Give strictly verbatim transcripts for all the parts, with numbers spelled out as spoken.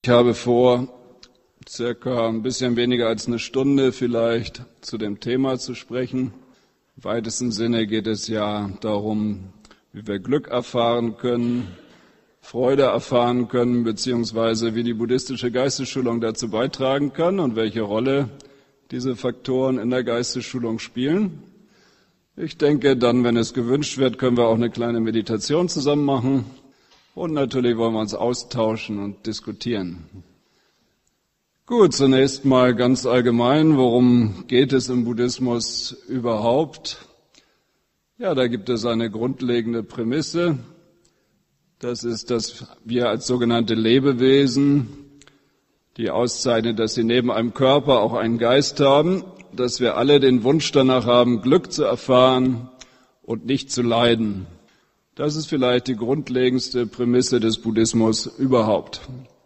Ich habe vor, circa ein bisschen weniger als eine Stunde vielleicht zu dem Thema zu sprechen. Im weitesten Sinne geht es ja darum, wie wir Glück erfahren können, Freude erfahren können, beziehungsweise wie die buddhistische Geistesschulung dazu beitragen kann und welche Rolle diese Faktoren in der Geistesschulung spielen. Ich denke, dann, wenn es gewünscht wird, können wir auch eine kleine Meditation zusammen machen. Und natürlich wollen wir uns austauschen und diskutieren. Gut, zunächst mal ganz allgemein, worum geht es im Buddhismus überhaupt? Ja, da gibt es eine grundlegende Prämisse. Das ist, dass wir als sogenannte Lebewesen, die auszeichnet, dass sie neben einem Körper auch einen Geist haben, dass wir alle den Wunsch danach haben, Glück zu erfahren und nicht zu leiden. Das ist vielleicht die grundlegendste Prämisse des Buddhismus überhaupt.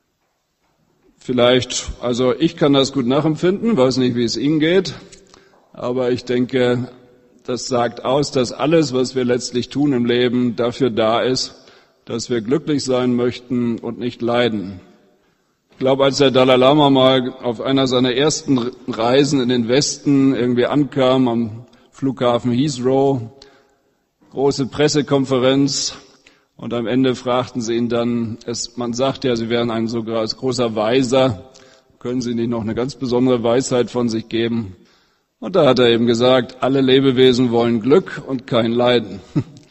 Vielleicht, also ich kann das gut nachempfinden, weiß nicht, wie es Ihnen geht, aber ich denke, das sagt aus, dass alles, was wir letztlich tun im Leben, dafür da ist, dass wir glücklich sein möchten und nicht leiden. Ich glaube, als der Dalai Lama mal auf einer seiner ersten Reisen in den Westen irgendwie ankam, am Flughafen Heathrow, große Pressekonferenz, und am Ende fragten sie ihn dann, es, man sagt ja, Sie wären ein so großer Weiser, können Sie nicht noch eine ganz besondere Weisheit von sich geben? Und da hat er eben gesagt, alle Lebewesen wollen Glück und kein Leiden.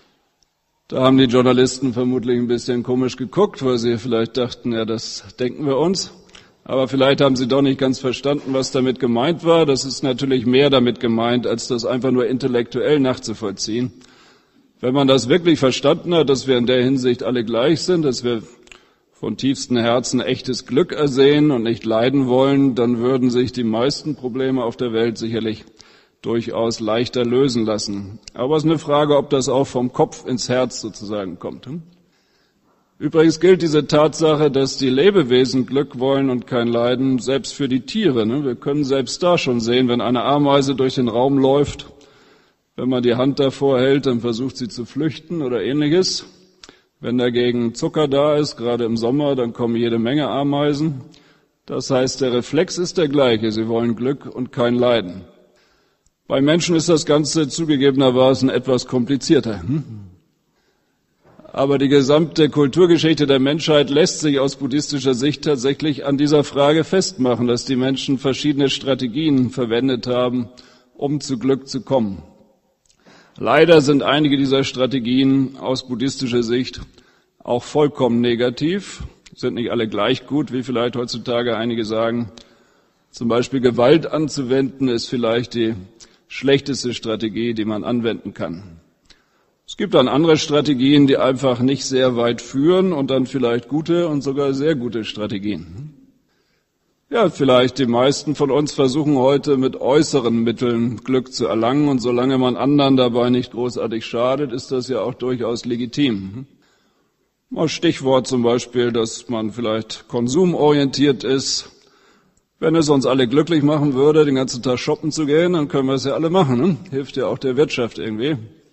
Da haben die Journalisten vermutlich ein bisschen komisch geguckt, weil sie vielleicht dachten, ja, das denken wir uns. Aber vielleicht haben sie doch nicht ganz verstanden, was damit gemeint war. Das ist natürlich mehr damit gemeint, als das einfach nur intellektuell nachzuvollziehen. Wenn man das wirklich verstanden hat, dass wir in der Hinsicht alle gleich sind, dass wir von tiefstem Herzen echtes Glück ersehen und nicht leiden wollen, dann würden sich die meisten Probleme auf der Welt sicherlich durchaus leichter lösen lassen. Aber es ist eine Frage, ob das auch vom Kopf ins Herz sozusagen kommt. Übrigens gilt diese Tatsache, dass die Lebewesen Glück wollen und kein Leiden, selbst für die Tiere. Wir können selbst da schon sehen, wenn eine Ameise durch den Raum läuft, wenn man die Hand davor hält, dann versucht sie zu flüchten oder ähnliches. Wenn dagegen Zucker da ist, gerade im Sommer, dann kommen jede Menge Ameisen. Das heißt, der Reflex ist der gleiche. Sie wollen Glück und kein Leiden. Bei Menschen ist das Ganze zugegebenermaßen etwas komplizierter. Aber die gesamte Kulturgeschichte der Menschheit lässt sich aus buddhistischer Sicht tatsächlich an dieser Frage festmachen, dass die Menschen verschiedene Strategien verwendet haben, um zu Glück zu kommen. Leider sind einige dieser Strategien aus buddhistischer Sicht auch vollkommen negativ, sind nicht alle gleich gut, wie vielleicht heutzutage einige sagen. Zum Beispiel Gewalt anzuwenden ist vielleicht die schlechteste Strategie, die man anwenden kann. Es gibt dann andere Strategien, die einfach nicht sehr weit führen und dann vielleicht gute und sogar sehr gute Strategien. Ja, vielleicht die meisten von uns versuchen heute mit äußeren Mitteln Glück zu erlangen und solange man anderen dabei nicht großartig schadet, ist das ja auch durchaus legitim. Mal Stichwort zum Beispiel, dass man vielleicht konsumorientiert ist. Wenn es uns alle glücklich machen würde, den ganzen Tag shoppen zu gehen, dann können wir es ja alle machen. Ne? Hilft ja auch der Wirtschaft irgendwie.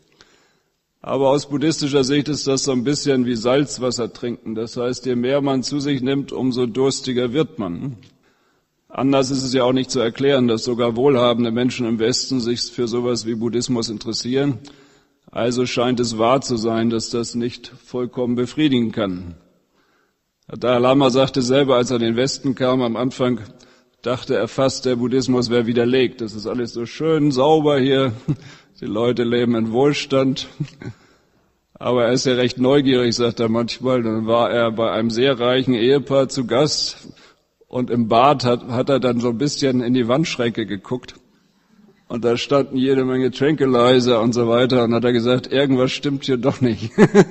Aber aus buddhistischer Sicht ist das so ein bisschen wie Salzwasser trinken. Das heißt, je mehr man zu sich nimmt, umso durstiger wird man. Anders ist es ja auch nicht zu erklären, dass sogar wohlhabende Menschen im Westen sich für sowas wie Buddhismus interessieren. Also scheint es wahr zu sein, dass das nicht vollkommen befriedigen kann. Der Dalai Lama sagte selber, als er in den Westen kam, am Anfang dachte er fast, der Buddhismus wäre widerlegt. Das ist alles so schön sauber hier, die Leute leben in Wohlstand. Aber er ist ja recht neugierig, sagt er manchmal. Dann war er bei einem sehr reichen Ehepaar zu Gast und im Bad hat, hat er dann so ein bisschen in die Wandschränke geguckt. Und da standen jede Menge Tranquilizer und so weiter. Und hat er gesagt, irgendwas stimmt hier doch nicht.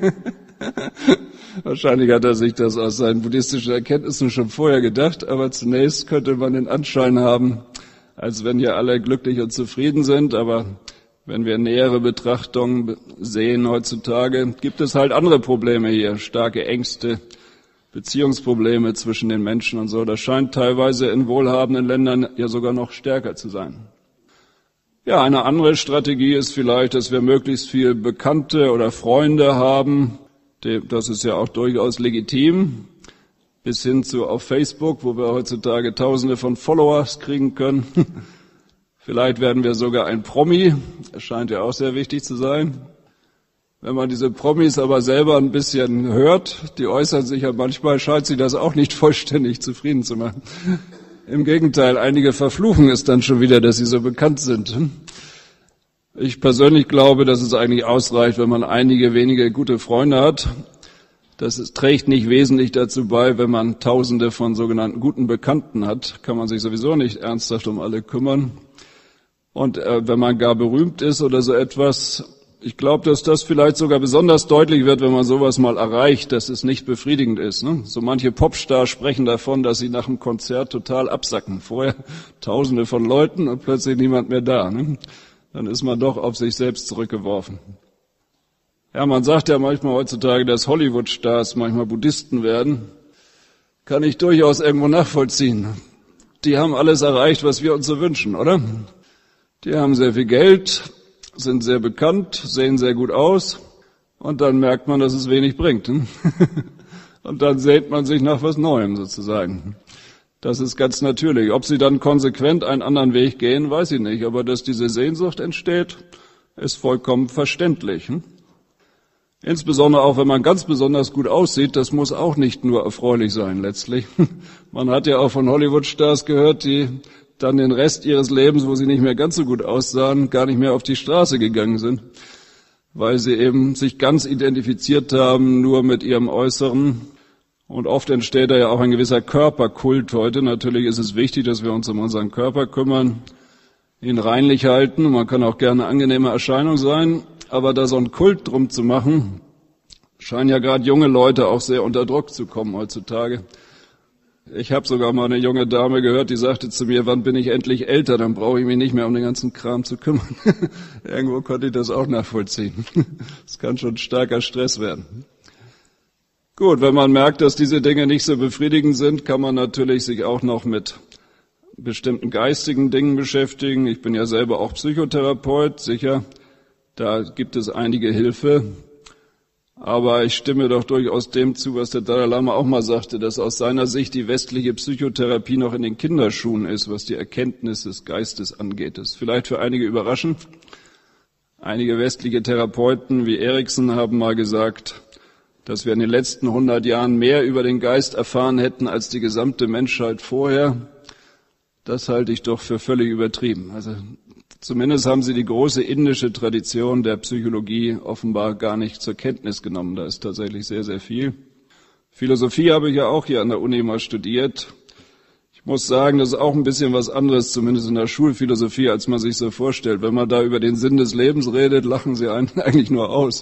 Wahrscheinlich hat er sich das aus seinen buddhistischen Erkenntnissen schon vorher gedacht. Aber zunächst könnte man den Anschein haben, als wenn hier alle glücklich und zufrieden sind. Aber wenn wir nähere Betrachtungen sehen heutzutage, gibt es halt andere Probleme hier. Starke Ängste, Beziehungsprobleme zwischen den Menschen und so. Das scheint teilweise in wohlhabenden Ländern ja sogar noch stärker zu sein. Ja, eine andere Strategie ist vielleicht, dass wir möglichst viel Bekannte oder Freunde haben. Das ist ja auch durchaus legitim. bis hin zu auf Facebook, wo wir heutzutage Tausende von Followers kriegen können. Vielleicht werden wir sogar ein Promi, das scheint ja auch sehr wichtig zu sein. Wenn man diese Promis aber selber ein bisschen hört, die äußern sich ja manchmal, scheint sie das auch nicht vollständig zufrieden zu machen. Im Gegenteil, einige verfluchen es dann schon wieder, dass sie so bekannt sind. Ich persönlich glaube, dass es eigentlich ausreicht, wenn man einige wenige gute Freunde hat. Das ist, trägt nicht wesentlich dazu bei, wenn man Tausende von sogenannten guten Bekannten hat, kann man sich sowieso nicht ernsthaft um alle kümmern. Und äh, wenn man gar berühmt ist oder so etwas, ich glaube, dass das vielleicht sogar besonders deutlich wird, wenn man sowas mal erreicht, dass es nicht befriedigend ist. Ne? So manche Popstars sprechen davon, dass sie nach dem Konzert total absacken. Vorher Tausende von Leuten und plötzlich niemand mehr da. Ne? Dann ist man doch auf sich selbst zurückgeworfen. Ja, man sagt ja manchmal heutzutage, dass Hollywood-Stars manchmal Buddhisten werden. Kann ich durchaus irgendwo nachvollziehen. Die haben alles erreicht, was wir uns so wünschen, oder? Die haben sehr viel Geld, sind sehr bekannt, sehen sehr gut aus und dann merkt man, dass es wenig bringt. Und dann sehnt man sich nach was Neuem sozusagen. Das ist ganz natürlich. Ob sie dann konsequent einen anderen Weg gehen, weiß ich nicht. Aber dass diese Sehnsucht entsteht, ist vollkommen verständlich. Insbesondere auch, wenn man ganz besonders gut aussieht, das muss auch nicht nur erfreulich sein letztlich. Man hat ja auch von Hollywood-Stars gehört, die dann den Rest ihres Lebens, wo sie nicht mehr ganz so gut aussahen, gar nicht mehr auf die Straße gegangen sind, weil sie eben sich ganz identifiziert haben, nur mit ihrem Äußeren. Und oft entsteht da ja auch ein gewisser Körperkult heute. Natürlich ist es wichtig, dass wir uns um unseren Körper kümmern, ihn reinlich halten. Man kann auch gerne angenehme Erscheinung sein, aber da so einen Kult drum zu machen, scheinen ja gerade junge Leute auch sehr unter Druck zu kommen heutzutage. Ich habe sogar mal eine junge Dame gehört, die sagte zu mir, wann bin ich endlich älter, dann brauche ich mich nicht mehr um den ganzen Kram zu kümmern. Irgendwo konnte ich das auch nachvollziehen. Das kann schon starker Stress werden. Gut, wenn man merkt, dass diese Dinge nicht so befriedigend sind, kann man natürlich sich auch noch mit bestimmten geistigen Dingen beschäftigen. Ich bin ja selber auch Psychotherapeut, sicher, da gibt es einige Hilfe. Aber ich stimme doch durchaus dem zu, was der Dalai Lama auch mal sagte, dass aus seiner Sicht die westliche Psychotherapie noch in den Kinderschuhen ist, was die Erkenntnis des Geistes angeht. Das ist vielleicht für einige überraschend. Einige westliche Therapeuten wie Erikson haben mal gesagt, dass wir in den letzten hundert Jahren mehr über den Geist erfahren hätten als die gesamte Menschheit vorher. Das halte ich doch für völlig übertrieben. Also zumindest haben sie die große indische Tradition der Psychologie offenbar gar nicht zur Kenntnis genommen. Da ist tatsächlich sehr, sehr viel. Philosophie habe ich ja auch hier an der Uni mal studiert. Ich muss sagen, das ist auch ein bisschen was anderes, zumindest in der Schulphilosophie, als man sich so vorstellt. Wenn man da über den Sinn des Lebens redet, lachen sie einen eigentlich nur aus.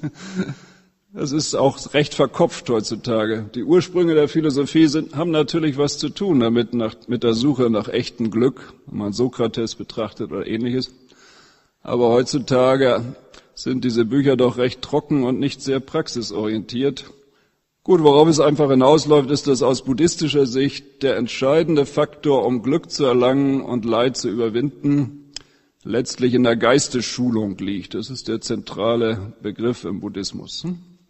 Das ist auch recht verkopft heutzutage. Die Ursprünge der Philosophie sind, haben natürlich was zu tun damit, nach, mit der Suche nach echtem Glück, wenn man Sokrates betrachtet oder Ähnliches. Aber heutzutage sind diese Bücher doch recht trocken und nicht sehr praxisorientiert. Gut, worauf es einfach hinausläuft, ist, dass aus buddhistischer Sicht der entscheidende Faktor, um Glück zu erlangen und Leid zu überwinden, letztlich in der Geistesschulung liegt. Das ist der zentrale Begriff im Buddhismus.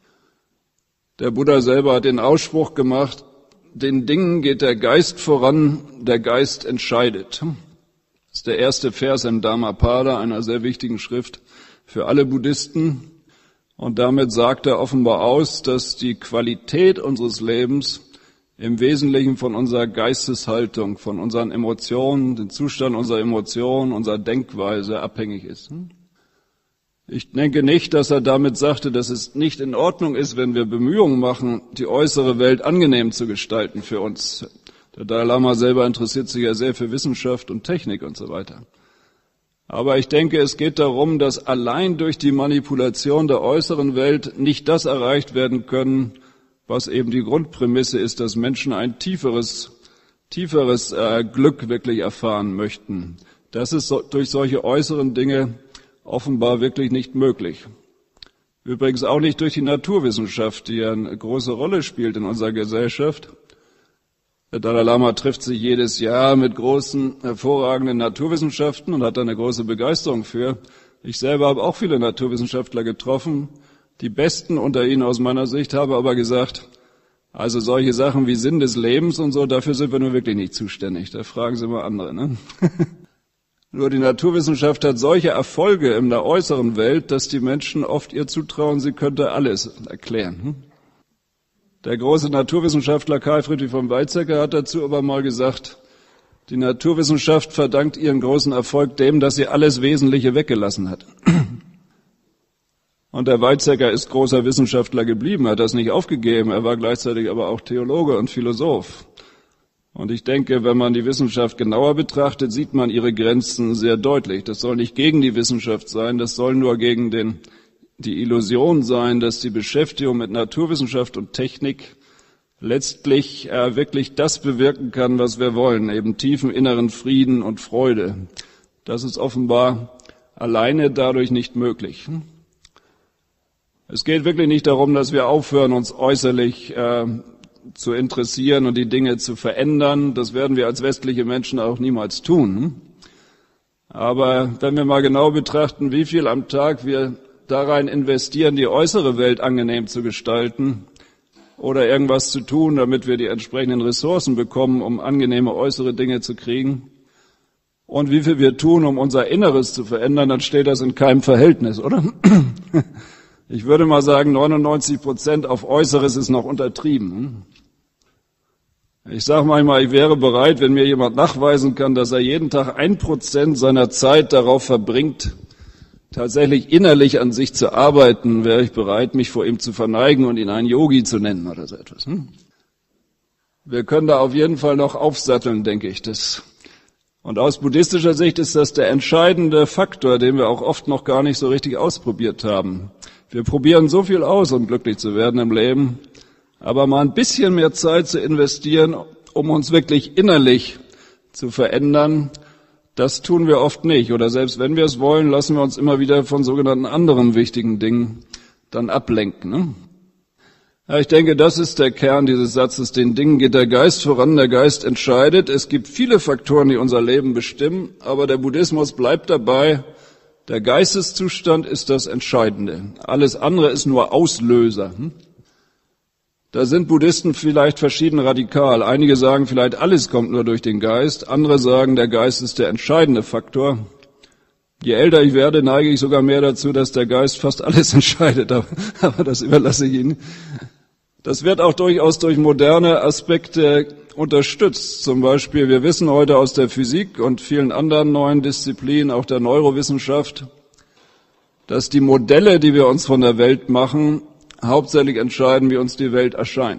Der Buddha selber hat den Ausspruch gemacht, den Dingen geht der Geist voran, der Geist entscheidet. Das ist der erste Vers im Dhammapada, einer sehr wichtigen Schrift für alle Buddhisten. Und damit sagt er offenbar aus, dass die Qualität unseres Lebens im Wesentlichen von unserer Geisteshaltung, von unseren Emotionen, dem Zustand unserer Emotionen, unserer Denkweise abhängig ist. Ich denke nicht, dass er damit sagte, dass es nicht in Ordnung ist, wenn wir Bemühungen machen, die äußere Welt angenehm zu gestalten für uns. Der Dalai Lama selber interessiert sich ja sehr für Wissenschaft und Technik und so weiter. Aber ich denke, es geht darum, dass allein durch die Manipulation der äußeren Welt nicht das erreicht werden können, was eben die Grundprämisse ist, dass Menschen ein tieferes, tieferes äh, Glück wirklich erfahren möchten. Das ist so, durch solche äußeren Dinge offenbar wirklich nicht möglich. Übrigens auch nicht durch die Naturwissenschaft, die ja eine große Rolle spielt in unserer Gesellschaft. Der Dalai Lama trifft sich jedes Jahr mit großen, hervorragenden Naturwissenschaften und hat da eine große Begeisterung für. Ich selber habe auch viele Naturwissenschaftler getroffen. Die besten unter ihnen aus meiner Sicht haben aber gesagt, Also solche Sachen wie Sinn des Lebens und so, dafür sind wir nur wirklich nicht zuständig. Da fragen Sie mal andere, ne? Nur die Naturwissenschaft hat solche Erfolge in der äußeren Welt, dass die Menschen oft ihr zutrauen, sie könnte alles erklären. Der große Naturwissenschaftler Karl Friedrich von Weizsäcker hat dazu aber mal gesagt, die Naturwissenschaft verdankt ihren großen Erfolg dem, dass sie alles Wesentliche weggelassen hat. Und der Weizsäcker ist großer Wissenschaftler geblieben, hat das nicht aufgegeben, er war gleichzeitig aber auch Theologe und Philosoph. Und ich denke, wenn man die Wissenschaft genauer betrachtet, sieht man ihre Grenzen sehr deutlich. Das soll nicht gegen die Wissenschaft sein, das soll nur gegen den, die Illusion sein, dass die Beschäftigung mit Naturwissenschaft und Technik letztlich äh, wirklich das bewirken kann, was wir wollen, eben tiefen inneren Frieden und Freude. Das ist offenbar alleine dadurch nicht möglich. Es geht wirklich nicht darum, dass wir aufhören, uns äußerlich äh, zu interessieren und die Dinge zu verändern. Das werden wir als westliche Menschen auch niemals tun. Aber wenn wir mal genau betrachten, wie viel am Tag wir da rein investieren, die äußere Welt angenehm zu gestalten oder irgendwas zu tun, damit wir die entsprechenden Ressourcen bekommen, um angenehme äußere Dinge zu kriegen, und wie viel wir tun, um unser Inneres zu verändern, dann steht das in keinem Verhältnis, oder? Ich würde mal sagen, neunundneunzig Prozent auf Äußeres ist noch untertrieben. Ich sage manchmal, ich wäre bereit, wenn mir jemand nachweisen kann, dass er jeden Tag ein Prozent seiner Zeit darauf verbringt, tatsächlich innerlich an sich zu arbeiten, wäre ich bereit, mich vor ihm zu verneigen und ihn einen Yogi zu nennen oder so etwas. Wir können da auf jeden Fall noch aufsatteln, denke ich. Das. Und aus buddhistischer Sicht ist das der entscheidende Faktor, den wir auch oft noch gar nicht so richtig ausprobiert haben. Wir probieren so viel aus, um glücklich zu werden im Leben, aber mal ein bisschen mehr Zeit zu investieren, um uns wirklich innerlich zu verändern, das tun wir oft nicht. Oder selbst wenn wir es wollen, lassen wir uns immer wieder von sogenannten anderen wichtigen Dingen dann ablenken. Ne? Ja, ich denke, das ist der Kern dieses Satzes. Den Dingen geht der Geist voran, der Geist entscheidet. Es gibt viele Faktoren, die unser Leben bestimmen, aber der Buddhismus bleibt dabei, der Geisteszustand ist das Entscheidende. Alles andere ist nur Auslöser. Da sind Buddhisten vielleicht verschieden radikal. Einige sagen, vielleicht alles kommt nur durch den Geist. Andere sagen, der Geist ist der entscheidende Faktor. Je älter ich werde, neige ich sogar mehr dazu, dass der Geist fast alles entscheidet. Aber das überlasse ich Ihnen. Das wird auch durchaus durch moderne Aspekte unterstützt. Zum Beispiel, wir wissen heute aus der Physik und vielen anderen neuen Disziplinen, auch der Neurowissenschaft, dass die Modelle, die wir uns von der Welt machen, hauptsächlich entscheiden, wie uns die Welt erscheint.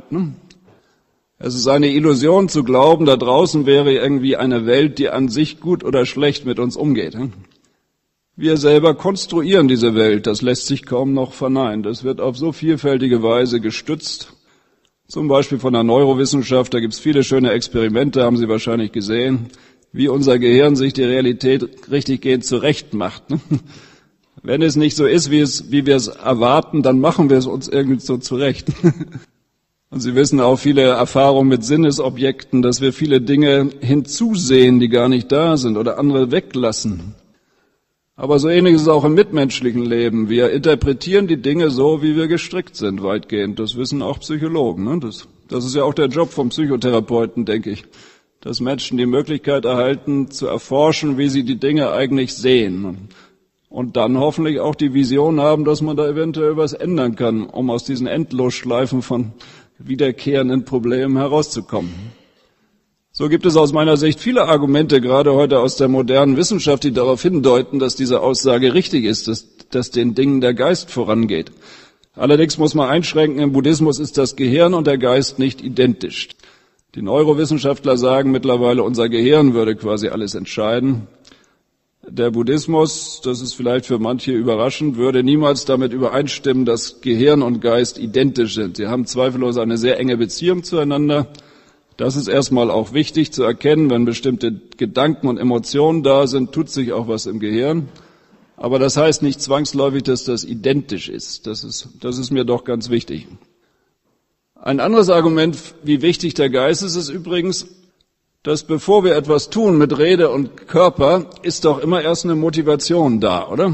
Es ist eine Illusion zu glauben, da draußen wäre irgendwie eine Welt, die an sich gut oder schlecht mit uns umgeht. Wir selber konstruieren diese Welt, das lässt sich kaum noch verneinen. Das wird auf so vielfältige Weise gestützt, zum Beispiel von der Neurowissenschaft. Da gibt es viele schöne Experimente, haben Sie wahrscheinlich gesehen, wie unser Gehirn sich die Realität richtiggehend zurecht macht. Wenn es nicht so ist, wie, es, wie wir es erwarten, dann machen wir es uns irgendwie so zurecht. Und Sie wissen auch viele Erfahrungen mit Sinnesobjekten, dass wir viele Dinge hinzusehen, die gar nicht da sind oder andere weglassen. Aber so ähnlich ist es auch im mitmenschlichen Leben. Wir interpretieren die Dinge so, wie wir gestrickt sind, weitgehend. Das wissen auch Psychologen. Ne? Das, das ist ja auch der Job vom Psychotherapeuten, denke ich. Dass Menschen die Möglichkeit erhalten, zu erforschen, wie sie die Dinge eigentlich sehen. Und dann hoffentlich auch die Vision haben, dass man da eventuell was ändern kann, um aus diesen Endlosschleifen von wiederkehrenden Problemen herauszukommen. So gibt es aus meiner Sicht viele Argumente, gerade heute aus der modernen Wissenschaft, die darauf hindeuten, dass diese Aussage richtig ist, dass, dass den Dingen der Geist vorangeht. Allerdings muss man einschränken, im Buddhismus ist das Gehirn und der Geist nicht identisch. Die Neurowissenschaftler sagen mittlerweile, unser Gehirn würde quasi alles entscheiden. Der Buddhismus, das ist vielleicht für manche überraschend, würde niemals damit übereinstimmen, dass Gehirn und Geist identisch sind. Sie haben zweifellos eine sehr enge Beziehung zueinander. Das ist erstmal auch wichtig zu erkennen, wenn bestimmte Gedanken und Emotionen da sind, tut sich auch was im Gehirn. Aber das heißt nicht zwangsläufig, dass das identisch ist. Das ist, das ist mir doch ganz wichtig. Ein anderes Argument, wie wichtig der Geist ist, ist übrigens, dass bevor wir etwas tun mit Rede und Körper, ist doch immer erst eine Motivation da, oder?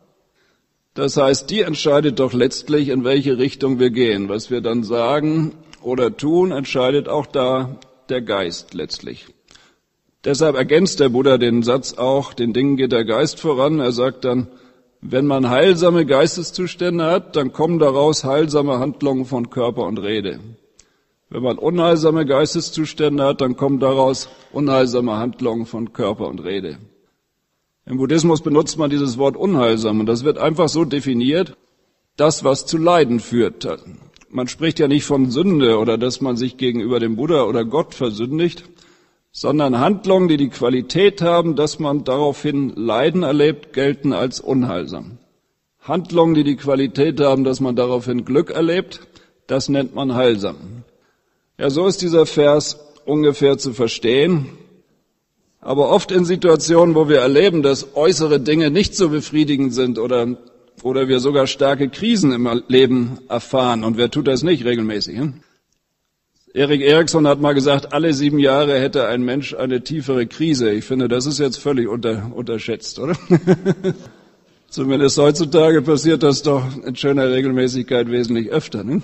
Das heißt, die entscheidet doch letztlich, in welche Richtung wir gehen. Was wir dann sagen oder tun, entscheidet auch da der Geist letztlich. Deshalb ergänzt der Buddha den Satz auch, den Dingen geht der Geist voran. Er sagt dann, wenn man heilsame Geisteszustände hat, dann kommen daraus heilsame Handlungen von Körper und Rede. Wenn man unheilsame Geisteszustände hat, dann kommen daraus unheilsame Handlungen von Körper und Rede. Im Buddhismus benutzt man dieses Wort unheilsam und das wird einfach so definiert, das, was zu Leiden führt. Man spricht ja nicht von Sünde oder dass man sich gegenüber dem Buddha oder Gott versündigt, sondern Handlungen, die die Qualität haben, dass man daraufhin Leiden erlebt, gelten als unheilsam. Handlungen, die die Qualität haben, dass man daraufhin Glück erlebt, das nennt man heilsam. Ja, so ist dieser Vers ungefähr zu verstehen. Aber oft in Situationen, wo wir erleben, dass äußere Dinge nicht so befriedigend sind oder, oder wir sogar starke Krisen im Leben erfahren, und wer tut das nicht regelmäßig? Hm? Erik Erikson hat mal gesagt, alle sieben Jahre hätte ein Mensch eine tiefere Krise. Ich finde, das ist jetzt völlig unter, unterschätzt, oder? Zumindest heutzutage passiert das doch in schöner Regelmäßigkeit wesentlich öfter. Ne?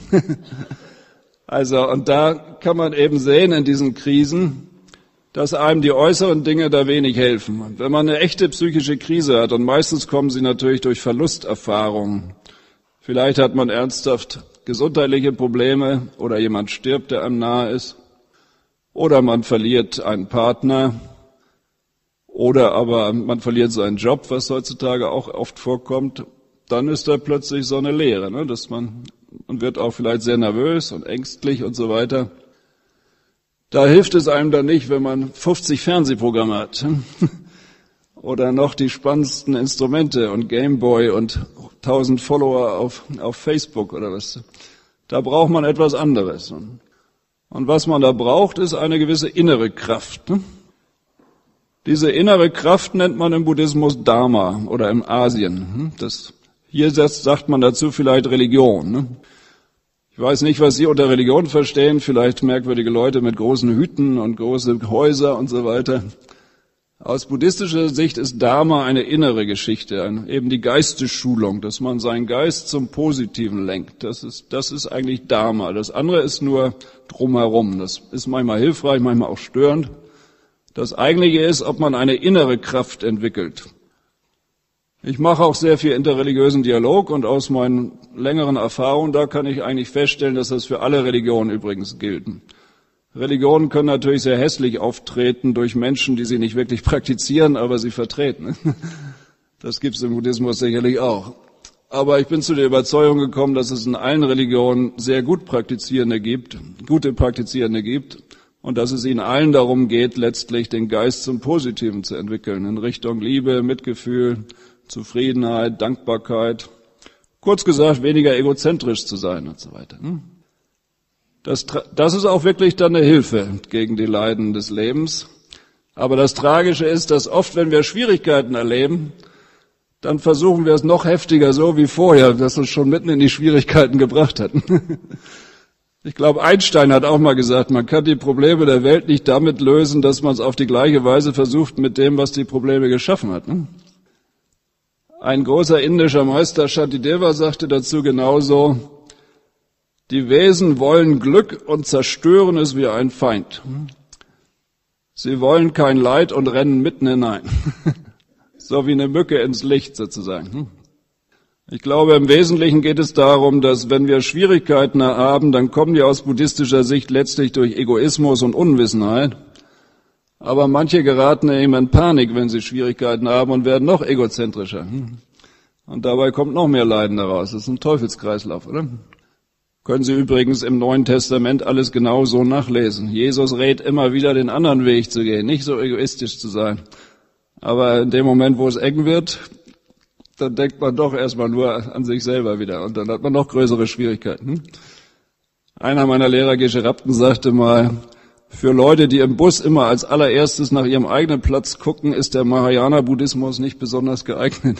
Also, und da kann man eben sehen in diesen Krisen, dass einem die äußeren Dinge da wenig helfen. Und wenn man eine echte psychische Krise hat, und meistens kommen sie natürlich durch Verlusterfahrungen, vielleicht hat man ernsthaft gesundheitliche Probleme oder jemand stirbt, der einem nahe ist, oder man verliert einen Partner, oder aber man verliert seinen Job, was heutzutage auch oft vorkommt, dann ist da plötzlich so eine Leere, ne? Dass man, man wird auch vielleicht sehr nervös und ängstlich und so weiter. Da hilft es einem dann nicht, wenn man fünfzig Fernsehprogramme hat oder noch die spannendsten Instrumente und Gameboy und tausend Follower auf, auf Facebook oder was. Da braucht man etwas anderes. Und was man da braucht, ist eine gewisse innere Kraft. Diese innere Kraft nennt man im Buddhismus Dharma oder im Asien. Das, hier sagt man dazu vielleicht Religion. Ich weiß nicht, was Sie unter Religion verstehen, vielleicht merkwürdige Leute mit großen Hüten und große Häuser und so weiter. Aus buddhistischer Sicht ist Dharma eine innere Geschichte, eine, eben die Geistesschulung, dass man seinen Geist zum Positiven lenkt. Das ist, das ist eigentlich Dharma. Das andere ist nur drumherum. Das ist manchmal hilfreich, manchmal auch störend. Das Eigentliche ist, ob man eine innere Kraft entwickelt. Ich mache auch sehr viel interreligiösen Dialog und aus meinen längeren Erfahrungen, da kann ich eigentlich feststellen, dass das für alle Religionen übrigens gilt. Religionen können natürlich sehr hässlich auftreten durch Menschen, die sie nicht wirklich praktizieren, aber sie vertreten. Das gibt es im Buddhismus sicherlich auch. Aber ich bin zu der Überzeugung gekommen, dass es in allen Religionen sehr gut Praktizierende gibt, gute Praktizierende gibt und dass es ihnen allen darum geht, letztlich den Geist zum Positiven zu entwickeln, in Richtung Liebe, Mitgefühl, Zufriedenheit, Dankbarkeit. Kurz gesagt, weniger egozentrisch zu sein und so weiter. Das, das ist auch wirklich dann eine Hilfe gegen die Leiden des Lebens. Aber das Tragische ist, dass oft, wenn wir Schwierigkeiten erleben, dann versuchen wir es noch heftiger, so wie vorher, das uns schon mitten in die Schwierigkeiten gebracht hat. Ich glaube, Einstein hat auch mal gesagt, man kann die Probleme der Welt nicht damit lösen, dass man es auf die gleiche Weise versucht mit dem, was die Probleme geschaffen hat. Ein großer indischer Meister, Shantideva, sagte dazu genauso, die Wesen wollen Glück und zerstören es wie ein Feind. Sie wollen kein Leid und rennen mitten hinein. So wie eine Mücke ins Licht sozusagen. Ich glaube, im Wesentlichen geht es darum, dass wenn wir Schwierigkeiten haben, dann kommen die aus buddhistischer Sicht letztlich durch Egoismus und Unwissenheit. Aber manche geraten eben in Panik, wenn sie Schwierigkeiten haben und werden noch egozentrischer. Und dabei kommt noch mehr Leiden daraus. Das ist ein Teufelskreislauf, oder? Können Sie übrigens im Neuen Testament alles genau so nachlesen. Jesus rät immer wieder, den anderen Weg zu gehen, nicht so egoistisch zu sein. Aber in dem Moment, wo es eng wird, dann denkt man doch erstmal nur an sich selber wieder und dann hat man noch größere Schwierigkeiten. Einer meiner Lehrer, Geshe Rabten, sagte mal, für Leute, die im Bus immer als allererstes nach ihrem eigenen Platz gucken, ist der Mahayana-Buddhismus nicht besonders geeignet.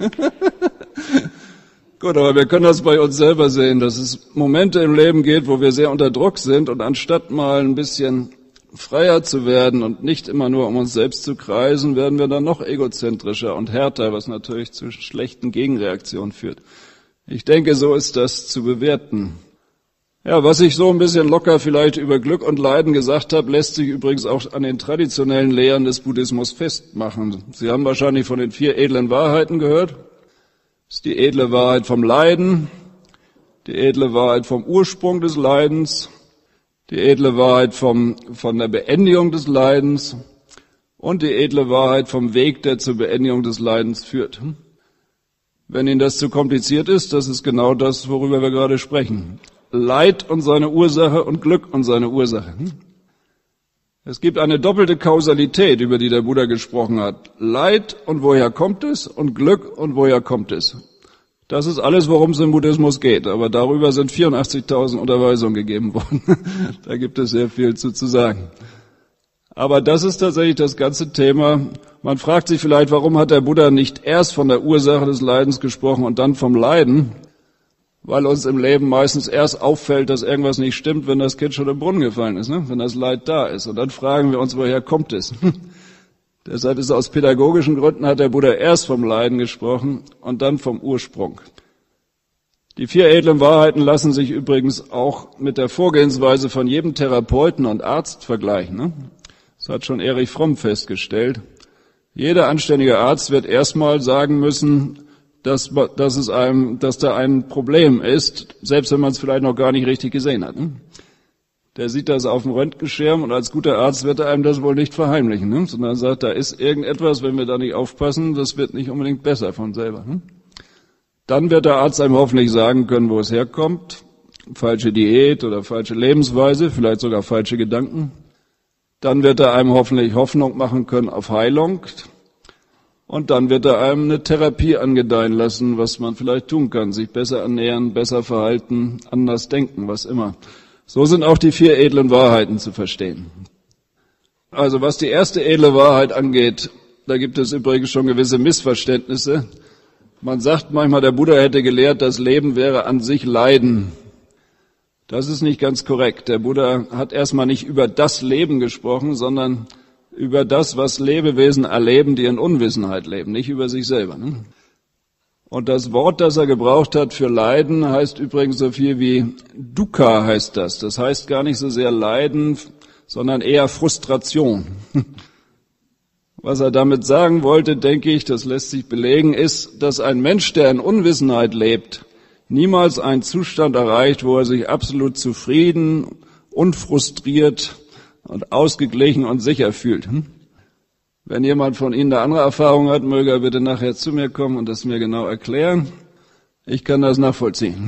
Gut, aber wir können das bei uns selber sehen, dass es Momente im Leben geht, wo wir sehr unter Druck sind und anstatt mal ein bisschen freier zu werden und nicht immer nur um uns selbst zu kreisen, werden wir dann noch egozentrischer und härter, was natürlich zu schlechten Gegenreaktionen führt. Ich denke, so ist das zu bewerten. Ja, was ich so ein bisschen locker vielleicht über Glück und Leiden gesagt habe, lässt sich übrigens auch an den traditionellen Lehren des Buddhismus festmachen. Sie haben wahrscheinlich von den vier edlen Wahrheiten gehört. Das ist die edle Wahrheit vom Leiden, die edle Wahrheit vom Ursprung des Leidens, die edle Wahrheit vom, von der Beendigung des Leidens und die edle Wahrheit vom Weg, der zur Beendigung des Leidens führt. Wenn Ihnen das zu kompliziert ist, das ist genau das, worüber wir gerade sprechen. Leid und seine Ursache und Glück und seine Ursache. Es gibt eine doppelte Kausalität, über die der Buddha gesprochen hat. Leid und woher kommt es und Glück und woher kommt es. Das ist alles, worum es im Buddhismus geht, aber darüber sind vierundachtzigtausend Unterweisungen gegeben worden. Da gibt es sehr viel zu, zu sagen. Aber das ist tatsächlich das ganze Thema. Man fragt sich vielleicht, warum hat der Buddha nicht erst von der Ursache des Leidens gesprochen und dann vom Leiden? Weil uns im Leben meistens erst auffällt, dass irgendwas nicht stimmt, wenn das Kind schon im Brunnen gefallen ist, ne? Wenn das Leid da ist. Und dann fragen wir uns, woher kommt es? Deshalb ist aus pädagogischen Gründen hat der Buddha erst vom Leiden gesprochen und dann vom Ursprung. Die vier edlen Wahrheiten lassen sich übrigens auch mit der Vorgehensweise von jedem Therapeuten und Arzt vergleichen, ne? Das hat schon Erich Fromm festgestellt. Jeder anständige Arzt wird erstmal sagen müssen, dass, dass, es einem, dass da ein Problem ist, selbst wenn man es vielleicht noch gar nicht richtig gesehen hat. Ne? Der sieht das auf dem Röntgenschirm und als guter Arzt wird er einem das wohl nicht verheimlichen, ne? Sondern sagt, da ist irgendetwas, wenn wir da nicht aufpassen, das wird nicht unbedingt besser von selber. Ne? Dann wird der Arzt einem hoffentlich sagen können, wo es herkommt. Falsche Diät oder falsche Lebensweise, vielleicht sogar falsche Gedanken. Dann wird er einem hoffentlich Hoffnung machen können auf Heilung. Und dann wird er einem eine Therapie angedeihen lassen, was man vielleicht tun kann. Sich besser ernähren, besser verhalten, anders denken, was immer. So sind auch die vier edlen Wahrheiten zu verstehen. Also was die erste edle Wahrheit angeht, da gibt es übrigens schon gewisse Missverständnisse. Man sagt manchmal, der Buddha hätte gelehrt, das Leben wäre an sich Leiden. Das ist nicht ganz korrekt. Der Buddha hat erstmal nicht über das Leben gesprochen, sondern über das, was Lebewesen erleben, die in Unwissenheit leben, nicht über sich selber. Ne? Und das Wort, das er gebraucht hat für Leiden, heißt übrigens so viel wie Dukkha heißt das. Das heißt gar nicht so sehr Leiden, sondern eher Frustration. Was er damit sagen wollte, denke ich, das lässt sich belegen, ist, dass ein Mensch, der in Unwissenheit lebt, niemals einen Zustand erreicht, wo er sich absolut zufrieden, unfrustriert und ausgeglichen und sicher fühlt. Wenn jemand von Ihnen eine andere Erfahrung hat, möge er bitte nachher zu mir kommen und das mir genau erklären. Ich kann das nachvollziehen.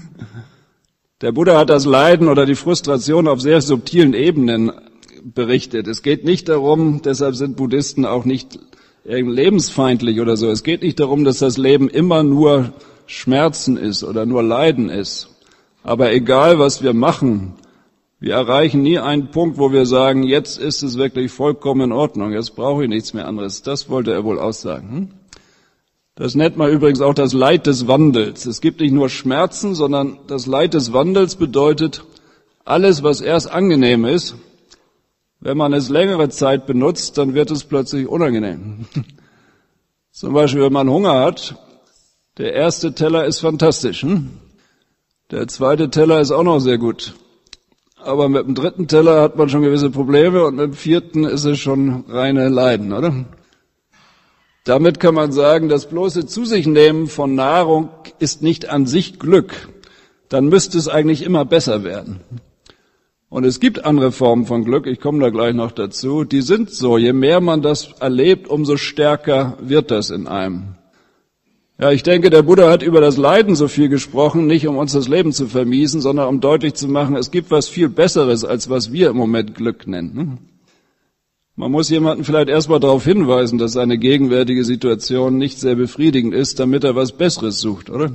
Der Buddha hat das Leiden oder die Frustration auf sehr subtilen Ebenen berichtet. Es geht nicht darum, deshalb sind Buddhisten auch nicht lebensfeindlich oder so. Es geht nicht darum, dass das Leben immer nur Schmerzen ist oder nur Leiden ist. Aber egal, was wir machen, wir erreichen nie einen Punkt, wo wir sagen, jetzt ist es wirklich vollkommen in Ordnung, jetzt brauche ich nichts mehr anderes. Das wollte er wohl aussagen. Das nennt man übrigens auch das Leid des Wandels. Es gibt nicht nur Schmerzen, sondern das Leid des Wandels bedeutet, alles, was erst angenehm ist, wenn man es längere Zeit benutzt, dann wird es plötzlich unangenehm. Zum Beispiel, wenn man Hunger hat, der erste Teller ist fantastisch. Hm? Der zweite Teller ist auch noch sehr gut. Aber mit dem dritten Teller hat man schon gewisse Probleme und mit dem vierten ist es schon reine Leiden, oder? Damit kann man sagen, das bloße Zu sich nehmen von Nahrung ist nicht an sich Glück. Dann müsste es eigentlich immer besser werden. Und es gibt andere Formen von Glück, ich komme da gleich noch dazu, die sind so, je mehr man das erlebt, umso stärker wird das in einem. Ja, ich denke, der Buddha hat über das Leiden so viel gesprochen, nicht um uns das Leben zu vermiesen, sondern um deutlich zu machen, es gibt was viel Besseres, als was wir im Moment Glück nennen. Man muss jemanden vielleicht erstmal darauf hinweisen, dass seine gegenwärtige Situation nicht sehr befriedigend ist, damit er was Besseres sucht, oder?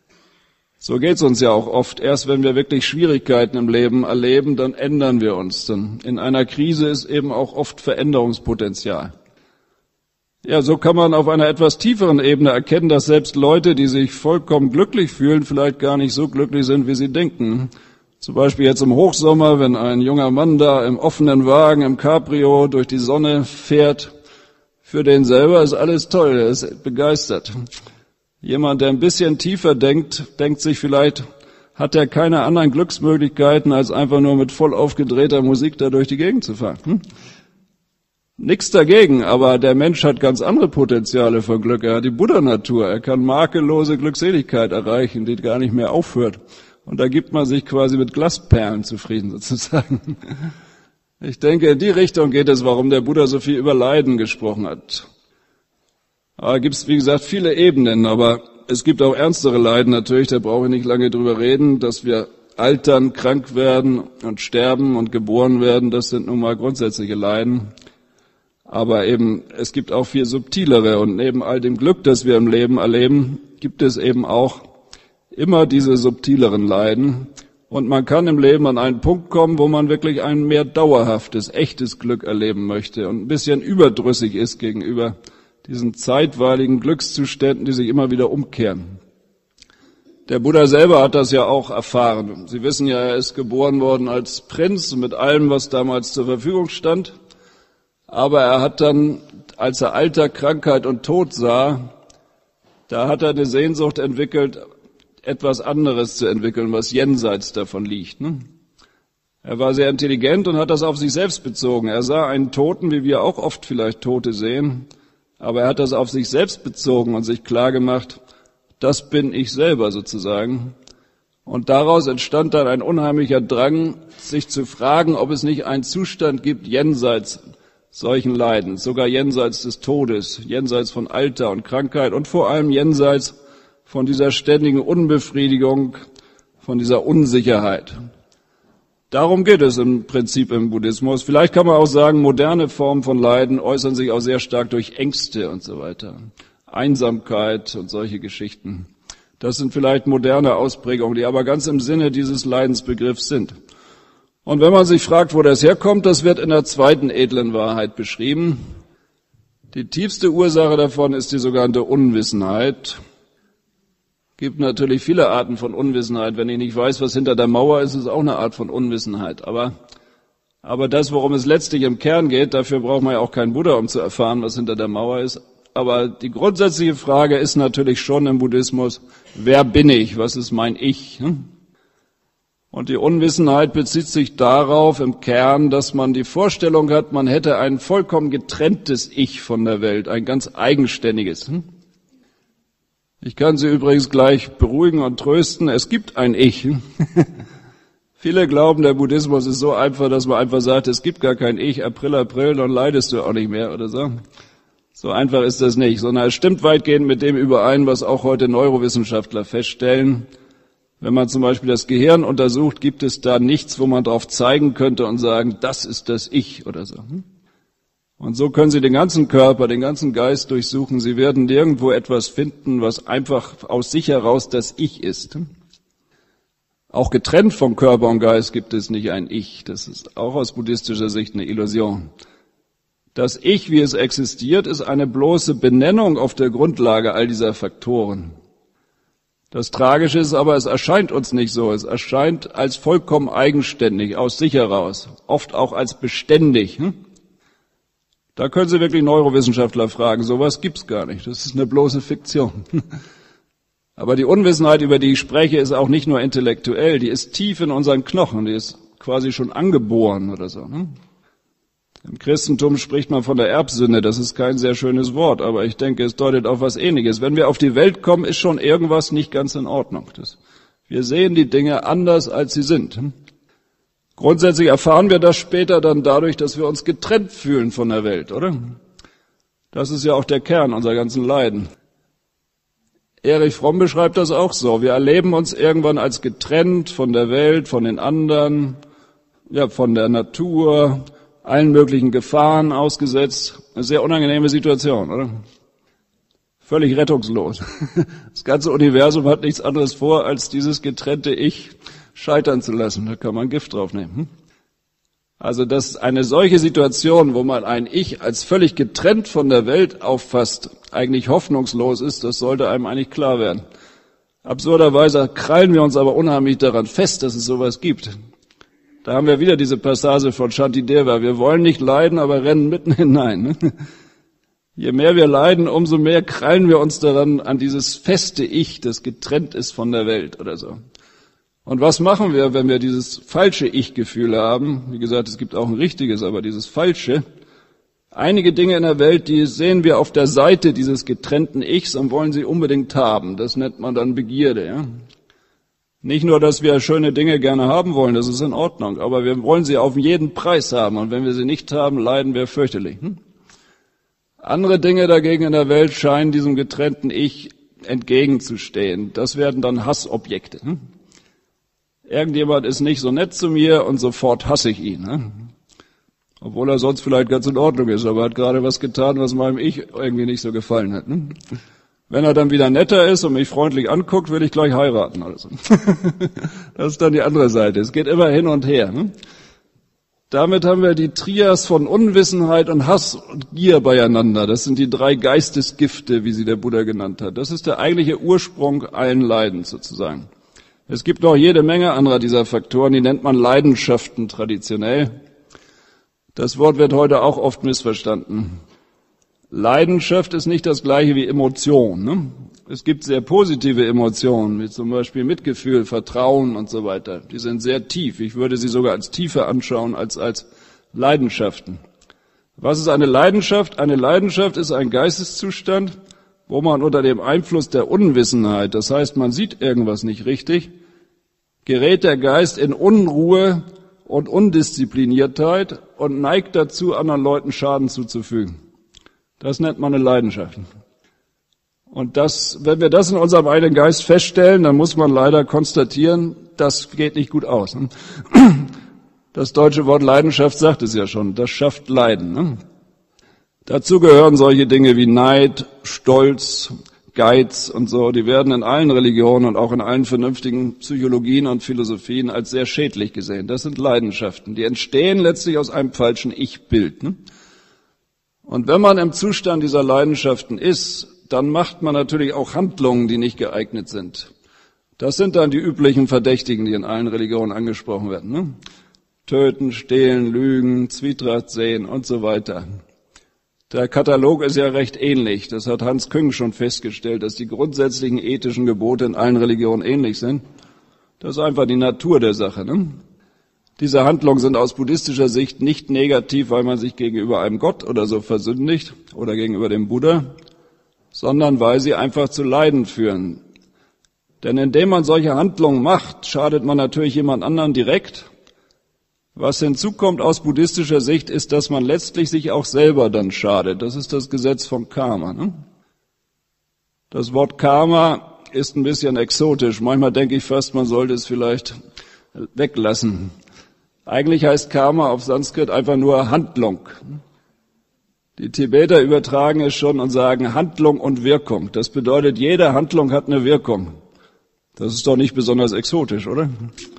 So geht's uns ja auch oft. Erst wenn wir wirklich Schwierigkeiten im Leben erleben, dann ändern wir uns. Denn in einer Krise ist eben auch oft Veränderungspotenzial. Ja, so kann man auf einer etwas tieferen Ebene erkennen, dass selbst Leute, die sich vollkommen glücklich fühlen, vielleicht gar nicht so glücklich sind, wie sie denken. Zum Beispiel jetzt im Hochsommer, wenn ein junger Mann da im offenen Wagen, im Cabrio durch die Sonne fährt. Für den selber ist alles toll, er ist begeistert. Jemand, der ein bisschen tiefer denkt, denkt sich vielleicht, hat er keine anderen Glücksmöglichkeiten, als einfach nur mit voll aufgedrehter Musik da durch die Gegend zu fahren. Hm? Nichts dagegen, aber der Mensch hat ganz andere Potenziale von Glück. Er hat die Buddha-Natur, er kann makellose Glückseligkeit erreichen, die gar nicht mehr aufhört. Und da gibt man sich quasi mit Glasperlen zufrieden sozusagen. Ich denke, in die Richtung geht es, warum der Buddha so viel über Leiden gesprochen hat. Aber gibt es, wie gesagt, viele Ebenen, aber es gibt auch ernstere Leiden natürlich, da brauche ich nicht lange drüber reden, dass wir altern, krank werden und sterben und geboren werden, das sind nun mal grundsätzliche Leiden. Aber eben, es gibt auch viel subtilere und neben all dem Glück, das wir im Leben erleben, gibt es eben auch immer diese subtileren Leiden. Und man kann im Leben an einen Punkt kommen, wo man wirklich ein mehr dauerhaftes, echtes Glück erleben möchte und ein bisschen überdrüssig ist gegenüber diesen zeitweiligen Glückszuständen, die sich immer wieder umkehren. Der Buddha selber hat das ja auch erfahren. Sie wissen ja, er ist geboren worden als Prinz mit allem, was damals zur Verfügung stand. Aber er hat dann, als er Alter, Krankheit und Tod sah, da hat er eine Sehnsucht entwickelt, etwas anderes zu entwickeln, was jenseits davon liegt. Ne? Er war sehr intelligent und hat das auf sich selbst bezogen. Er sah einen Toten, wie wir auch oft vielleicht Tote sehen, aber er hat das auf sich selbst bezogen und sich klar gemacht, das bin ich selber sozusagen. Und daraus entstand dann ein unheimlicher Drang, sich zu fragen, ob es nicht einen Zustand gibt jenseits solchen Leidens, sogar jenseits des Todes, jenseits von Alter und Krankheit und vor allem jenseits von dieser ständigen Unbefriedigung, von dieser Unsicherheit. Darum geht es im Prinzip im Buddhismus. Vielleicht kann man auch sagen, moderne Formen von Leiden äußern sich auch sehr stark durch Ängste und so weiter. Einsamkeit und solche Geschichten. Das sind vielleicht moderne Ausprägungen, die aber ganz im Sinne dieses Leidensbegriffs sind. Und wenn man sich fragt, wo das herkommt, das wird in der zweiten edlen Wahrheit beschrieben. Die tiefste Ursache davon ist die sogenannte Unwissenheit. Es gibt natürlich viele Arten von Unwissenheit. Wenn ich nicht weiß, was hinter der Mauer ist, ist es auch eine Art von Unwissenheit. Aber, aber das, worum es letztlich im Kern geht, dafür braucht man ja auch keinen Buddha, um zu erfahren, was hinter der Mauer ist. Aber die grundsätzliche Frage ist natürlich schon im Buddhismus, wer bin ich? Was ist mein Ich? Und die Unwissenheit bezieht sich darauf im Kern, dass man die Vorstellung hat, man hätte ein vollkommen getrenntes Ich von der Welt, ein ganz eigenständiges. Ich kann Sie übrigens gleich beruhigen und trösten, es gibt ein Ich. Viele glauben, der Buddhismus ist so einfach, dass man einfach sagt, es gibt gar kein Ich, April, April, dann leidest du auch nicht mehr oder so. So einfach ist das nicht, sondern es stimmt weitgehend mit dem überein, was auch heute Neurowissenschaftler feststellen. Wenn man zum Beispiel das Gehirn untersucht, gibt es da nichts, wo man drauf zeigen könnte und sagen, das ist das Ich oder so. Und so können Sie den ganzen Körper, den ganzen Geist durchsuchen. Sie werden nirgendwo etwas finden, was einfach aus sich heraus das Ich ist. Auch getrennt vom Körper und Geist gibt es nicht ein Ich. Das ist auch aus buddhistischer Sicht eine Illusion. Das Ich, wie es existiert, ist eine bloße Benennung auf der Grundlage all dieser Faktoren. Das Tragische ist aber, es erscheint uns nicht so. Es erscheint als vollkommen eigenständig, aus sich heraus, oft auch als beständig. Da können Sie wirklich Neurowissenschaftler fragen, sowas gibt's gar nicht. Das ist eine bloße Fiktion. Aber die Unwissenheit, über die ich spreche, ist auch nicht nur intellektuell, die ist tief in unseren Knochen, die ist quasi schon angeboren oder so. Im Christentum spricht man von der Erbsünde, das ist kein sehr schönes Wort, aber ich denke, es deutet auf was Ähnliches. Wenn wir auf die Welt kommen, ist schon irgendwas nicht ganz in Ordnung. Das, wir sehen die Dinge anders, als sie sind. Grundsätzlich erfahren wir das später dann dadurch, dass wir uns getrennt fühlen von der Welt, oder? Das ist ja auch der Kern unserer ganzen Leiden. Erich Fromm beschreibt das auch so. Wir erleben uns irgendwann als getrennt von der Welt, von den anderen, ja, von der Natur, allen möglichen Gefahren ausgesetzt. Eine sehr unangenehme Situation, oder? Völlig rettungslos. Das ganze Universum hat nichts anderes vor, als dieses getrennte Ich scheitern zu lassen. Da kann man Gift draufnehmen. Also, dass eine solche Situation, wo man ein Ich als völlig getrennt von der Welt auffasst, eigentlich hoffnungslos ist, das sollte einem eigentlich klar werden. Absurderweise krallen wir uns aber unheimlich daran fest, dass es sowas gibt. Da haben wir wieder diese Passage von Shantideva. Wir wollen nicht leiden, aber rennen mitten hinein. Je mehr wir leiden, umso mehr krallen wir uns daran an dieses feste Ich, das getrennt ist von der Welt oder so. Und was machen wir, wenn wir dieses falsche Ich-Gefühl haben? Wie gesagt, es gibt auch ein richtiges, aber dieses falsche. Einige Dinge in der Welt, die sehen wir auf der Seite dieses getrennten Ichs und wollen sie unbedingt haben. Das nennt man dann Begierde. Ja? Nicht nur, dass wir schöne Dinge gerne haben wollen, das ist in Ordnung, aber wir wollen sie auf jeden Preis haben. Und wenn wir sie nicht haben, leiden wir fürchterlich. Hm? Andere Dinge dagegen in der Welt scheinen diesem getrennten Ich entgegenzustehen. Das werden dann Hassobjekte. Hm? Irgendjemand ist nicht so nett zu mir und sofort hasse ich ihn. Ne? Obwohl er sonst vielleicht ganz in Ordnung ist, aber er hat gerade was getan, was meinem Ich irgendwie nicht so gefallen hat. Ne? Wenn er dann wieder netter ist und mich freundlich anguckt, will ich gleich heiraten. Also. Das ist dann die andere Seite. Es geht immer hin und her. Ne? Damit haben wir die Trias von Unwissenheit und Hass und Gier beieinander. Das sind die drei Geistesgifte, wie sie der Buddha genannt hat. Das ist der eigentliche Ursprung allen Leidens sozusagen. Es gibt noch jede Menge anderer dieser Faktoren, die nennt man Leidenschaften traditionell. Das Wort wird heute auch oft missverstanden. Leidenschaft ist nicht das gleiche wie Emotion. Ne? Es gibt sehr positive Emotionen, wie zum Beispiel Mitgefühl, Vertrauen und so weiter. Die sind sehr tief. Ich würde sie sogar als tiefer anschauen als als Leidenschaften. Was ist eine Leidenschaft? Eine Leidenschaft ist ein Geisteszustand, wo man unter dem Einfluss der Unwissenheit, das heißt, man sieht irgendwas nicht richtig, gerät der Geist in Unruhe und Undiszipliniertheit und neigt dazu, anderen Leuten Schaden zuzufügen. Das nennt man eine Leidenschaft. Und das, wenn wir das in unserem eigenen Geist feststellen, dann muss man leider konstatieren, das geht nicht gut aus. Das deutsche Wort Leidenschaft sagt es ja schon, das schafft Leiden. Ne? Dazu gehören solche Dinge wie Neid, Stolz, Geiz und so, die werden in allen Religionen und auch in allen vernünftigen Psychologien und Philosophien als sehr schädlich gesehen. Das sind Leidenschaften, die entstehen letztlich aus einem falschen Ich-Bild. Ne? Und wenn man im Zustand dieser Leidenschaften ist, dann macht man natürlich auch Handlungen, die nicht geeignet sind. Das sind dann die üblichen Verdächtigen, die in allen Religionen angesprochen werden. Ne? Töten, stehlen, lügen, Zwietracht säen und so weiter. Der Katalog ist ja recht ähnlich. Das hat Hans Küng schon festgestellt, dass die grundsätzlichen ethischen Gebote in allen Religionen ähnlich sind. Das ist einfach die Natur der Sache. Ne? Diese Handlungen sind aus buddhistischer Sicht nicht negativ, weil man sich gegenüber einem Gott oder so versündigt oder gegenüber dem Buddha, sondern weil sie einfach zu Leiden führen. Denn indem man solche Handlungen macht, schadet man natürlich jemand anderen direkt. Was hinzukommt aus buddhistischer Sicht, ist, dass man letztlich sich auch selber dann schadet. Das ist das Gesetz vom Karma. Ne? Das Wort Karma ist ein bisschen exotisch. Manchmal denke ich fast, man sollte es vielleicht weglassen. Eigentlich heißt Karma auf Sanskrit einfach nur Handlung. Die Tibeter übertragen es schon und sagen Handlung und Wirkung. Das bedeutet, jede Handlung hat eine Wirkung. Das ist doch nicht besonders exotisch, oder?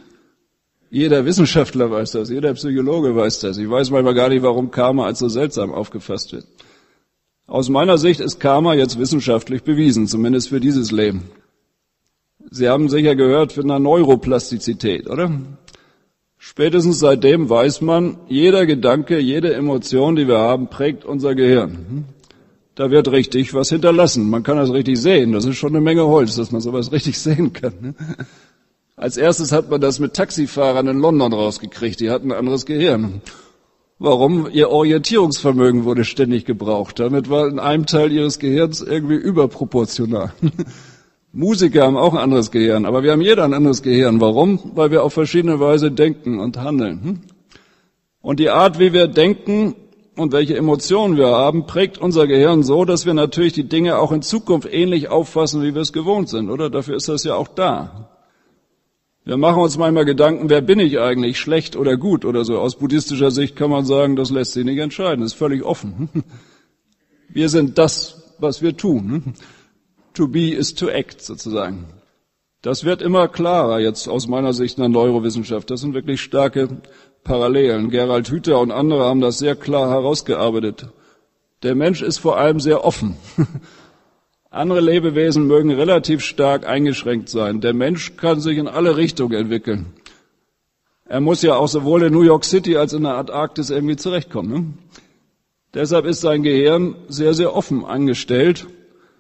Jeder Wissenschaftler weiß das, jeder Psychologe weiß das. Ich weiß manchmal gar nicht, warum Karma als so seltsam aufgefasst wird. Aus meiner Sicht ist Karma jetzt wissenschaftlich bewiesen, zumindest für dieses Leben. Sie haben sicher gehört von der Neuroplastizität, oder? Spätestens seitdem weiß man, jeder Gedanke, jede Emotion, die wir haben, prägt unser Gehirn. Da wird richtig was hinterlassen. Man kann das richtig sehen. Das ist schon eine Menge Holz, dass man sowas richtig sehen kann. Als erstes hat man das mit Taxifahrern in London rausgekriegt. Die hatten ein anderes Gehirn. Warum? Ihr Orientierungsvermögen wurde ständig gebraucht. Damit war in einem Teil ihres Gehirns irgendwie überproportional. Musiker haben auch ein anderes Gehirn, aber wir haben jeder ein anderes Gehirn. Warum? Weil wir auf verschiedene Weise denken und handeln. Und die Art, wie wir denken und welche Emotionen wir haben, prägt unser Gehirn so, dass wir natürlich die Dinge auch in Zukunft ähnlich auffassen, wie wir es gewohnt sind, oder? Dafür ist das ja auch da. Wir machen uns manchmal Gedanken, wer bin ich eigentlich, schlecht oder gut oder so. Aus buddhistischer Sicht kann man sagen, das lässt sich nicht entscheiden, das ist völlig offen. Wir sind das, was wir tun. To be is to act, sozusagen. Das wird immer klarer jetzt aus meiner Sicht in der Neurowissenschaft. Das sind wirklich starke Parallelen. Gerald Hüther und andere haben das sehr klar herausgearbeitet. Der Mensch ist vor allem sehr offen. Andere Lebewesen mögen relativ stark eingeschränkt sein. Der Mensch kann sich in alle Richtungen entwickeln. Er muss ja auch sowohl in New York City als in der Antarktis irgendwie zurechtkommen. Ne? Deshalb ist sein Gehirn sehr, sehr offen angestellt.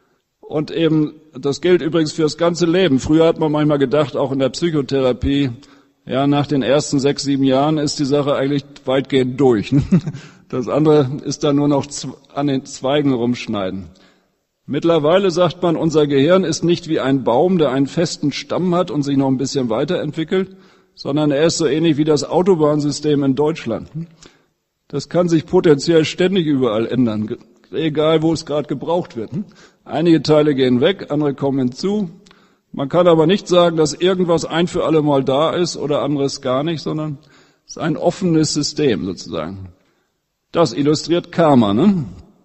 Und eben, das gilt übrigens für das ganze Leben. Früher hat man manchmal gedacht, auch in der Psychotherapie, ja, nach den ersten sechs, sieben Jahren ist die Sache eigentlich weitgehend durch. Das andere ist dann nur noch an den Zweigen rumschneiden. Mittlerweile sagt man, unser Gehirn ist nicht wie ein Baum, der einen festen Stamm hat und sich noch ein bisschen weiterentwickelt, sondern er ist so ähnlich wie das Autobahnsystem in Deutschland. Das kann sich potenziell ständig überall ändern, egal wo es gerade gebraucht wird. Einige Teile gehen weg, andere kommen hinzu. Man kann aber nicht sagen, dass irgendwas ein für alle Mal da ist oder anderes gar nicht, sondern es ist ein offenes System sozusagen. Das illustriert Karma, ne?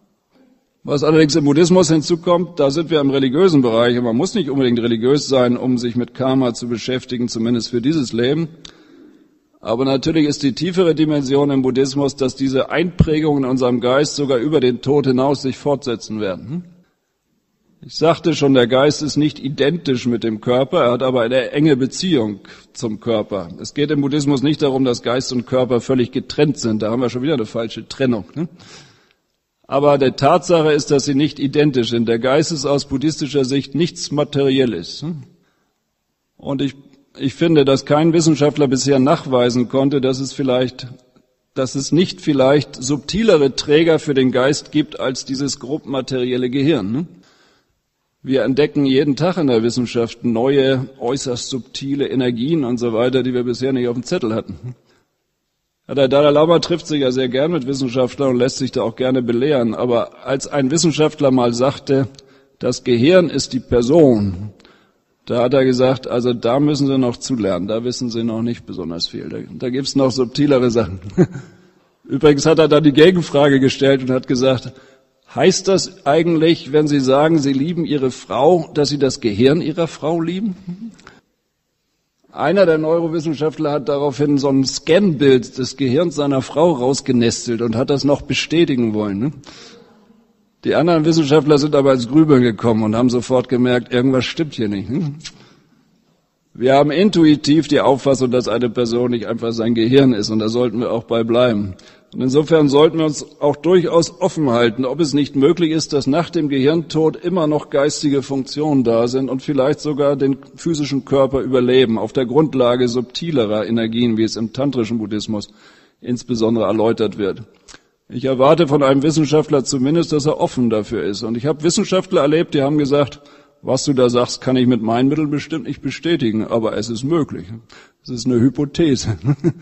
Was allerdings im Buddhismus hinzukommt, da sind wir im religiösen Bereich. Man muss nicht unbedingt religiös sein, um sich mit Karma zu beschäftigen, zumindest für dieses Leben. Aber natürlich ist die tiefere Dimension im Buddhismus, dass diese Einprägungen in unserem Geist sogar über den Tod hinaus sich fortsetzen werden. Ich sagte schon, der Geist ist nicht identisch mit dem Körper, er hat aber eine enge Beziehung zum Körper. Es geht im Buddhismus nicht darum, dass Geist und Körper völlig getrennt sind. Da haben wir schon wieder eine falsche Trennung. Ne? Aber die Tatsache ist, dass sie nicht identisch sind. Der Geist ist aus buddhistischer Sicht nichts Materielles. Und ich, ich finde, dass kein Wissenschaftler bisher nachweisen konnte, dass es vielleicht, dass es nicht vielleicht subtilere Träger für den Geist gibt als dieses grob materielle Gehirn. Ne? Wir entdecken jeden Tag in der Wissenschaft neue, äußerst subtile Energien und so weiter, die wir bisher nicht auf dem Zettel hatten. Ja, der Dalai Lama trifft sich ja sehr gern mit Wissenschaftlern und lässt sich da auch gerne belehren. Aber als ein Wissenschaftler mal sagte, das Gehirn ist die Person, da hat er gesagt, also da müssen Sie noch zulernen, da wissen Sie noch nicht besonders viel. Da, da gibt's noch subtilere Sachen. Übrigens hat er dann die Gegenfrage gestellt und hat gesagt, heißt das eigentlich, wenn Sie sagen, Sie lieben Ihre Frau, dass Sie das Gehirn Ihrer Frau lieben? Einer der Neurowissenschaftler hat daraufhin so ein Scanbild des Gehirns seiner Frau rausgenestelt und hat das noch bestätigen wollen. Ne? Die anderen Wissenschaftler sind aber ins Grübeln gekommen und haben sofort gemerkt, irgendwas stimmt hier nicht. Ne? Wir haben intuitiv die Auffassung, dass eine Person nicht einfach sein Gehirn ist und da sollten wir auch bei bleiben. Und insofern sollten wir uns auch durchaus offen halten, ob es nicht möglich ist, dass nach dem Gehirntod immer noch geistige Funktionen da sind und vielleicht sogar den physischen Körper überleben, auf der Grundlage subtilerer Energien, wie es im tantrischen Buddhismus insbesondere erläutert wird. Ich erwarte von einem Wissenschaftler zumindest, dass er offen dafür ist. Und ich habe Wissenschaftler erlebt, die haben gesagt, was du da sagst, kann ich mit meinen Mitteln bestimmt nicht bestätigen, aber es ist möglich. Es ist eine Hypothese.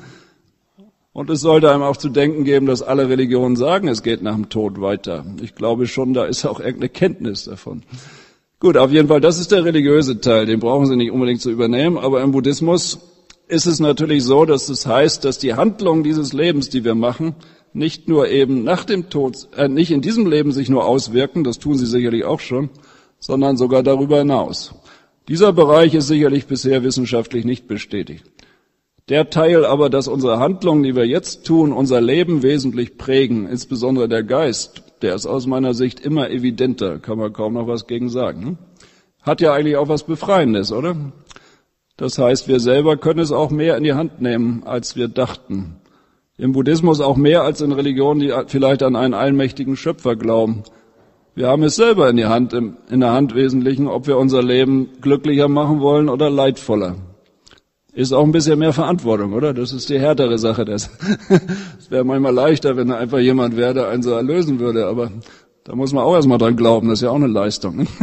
Und es sollte einem auch zu denken geben, dass alle Religionen sagen, es geht nach dem Tod weiter. Ich glaube schon, da ist auch irgendeine Kenntnis davon. Gut, auf jeden Fall, das ist der religiöse Teil, den brauchen Sie nicht unbedingt zu übernehmen, aber im Buddhismus ist es natürlich so, dass es heißt, dass die Handlungen dieses Lebens, die wir machen, nicht nur eben nach dem Tod, äh, nicht in diesem Leben sich nur auswirken, das tun sie sicherlich auch schon, sondern sogar darüber hinaus. Dieser Bereich ist sicherlich bisher wissenschaftlich nicht bestätigt. Der Teil aber, dass unsere Handlungen, die wir jetzt tun, unser Leben wesentlich prägen, insbesondere der Geist, der ist aus meiner Sicht immer evidenter, kann man kaum noch was gegen sagen. Ne? Hat ja eigentlich auch was Befreiendes, oder? Das heißt, wir selber können es auch mehr in die Hand nehmen, als wir dachten. Im Buddhismus auch mehr als in Religionen, die vielleicht an einen allmächtigen Schöpfer glauben. Wir haben es selber in die Hand, in der Hand Wesentlichen, ob wir unser Leben glücklicher machen wollen oder leidvoller. Ist auch ein bisschen mehr Verantwortung, oder? Das ist die härtere Sache. Das, das wäre manchmal leichter, wenn da einfach jemand wäre, der einen so erlösen würde. Aber da muss man auch erstmal dran glauben. Das ist ja auch eine Leistung. Ne?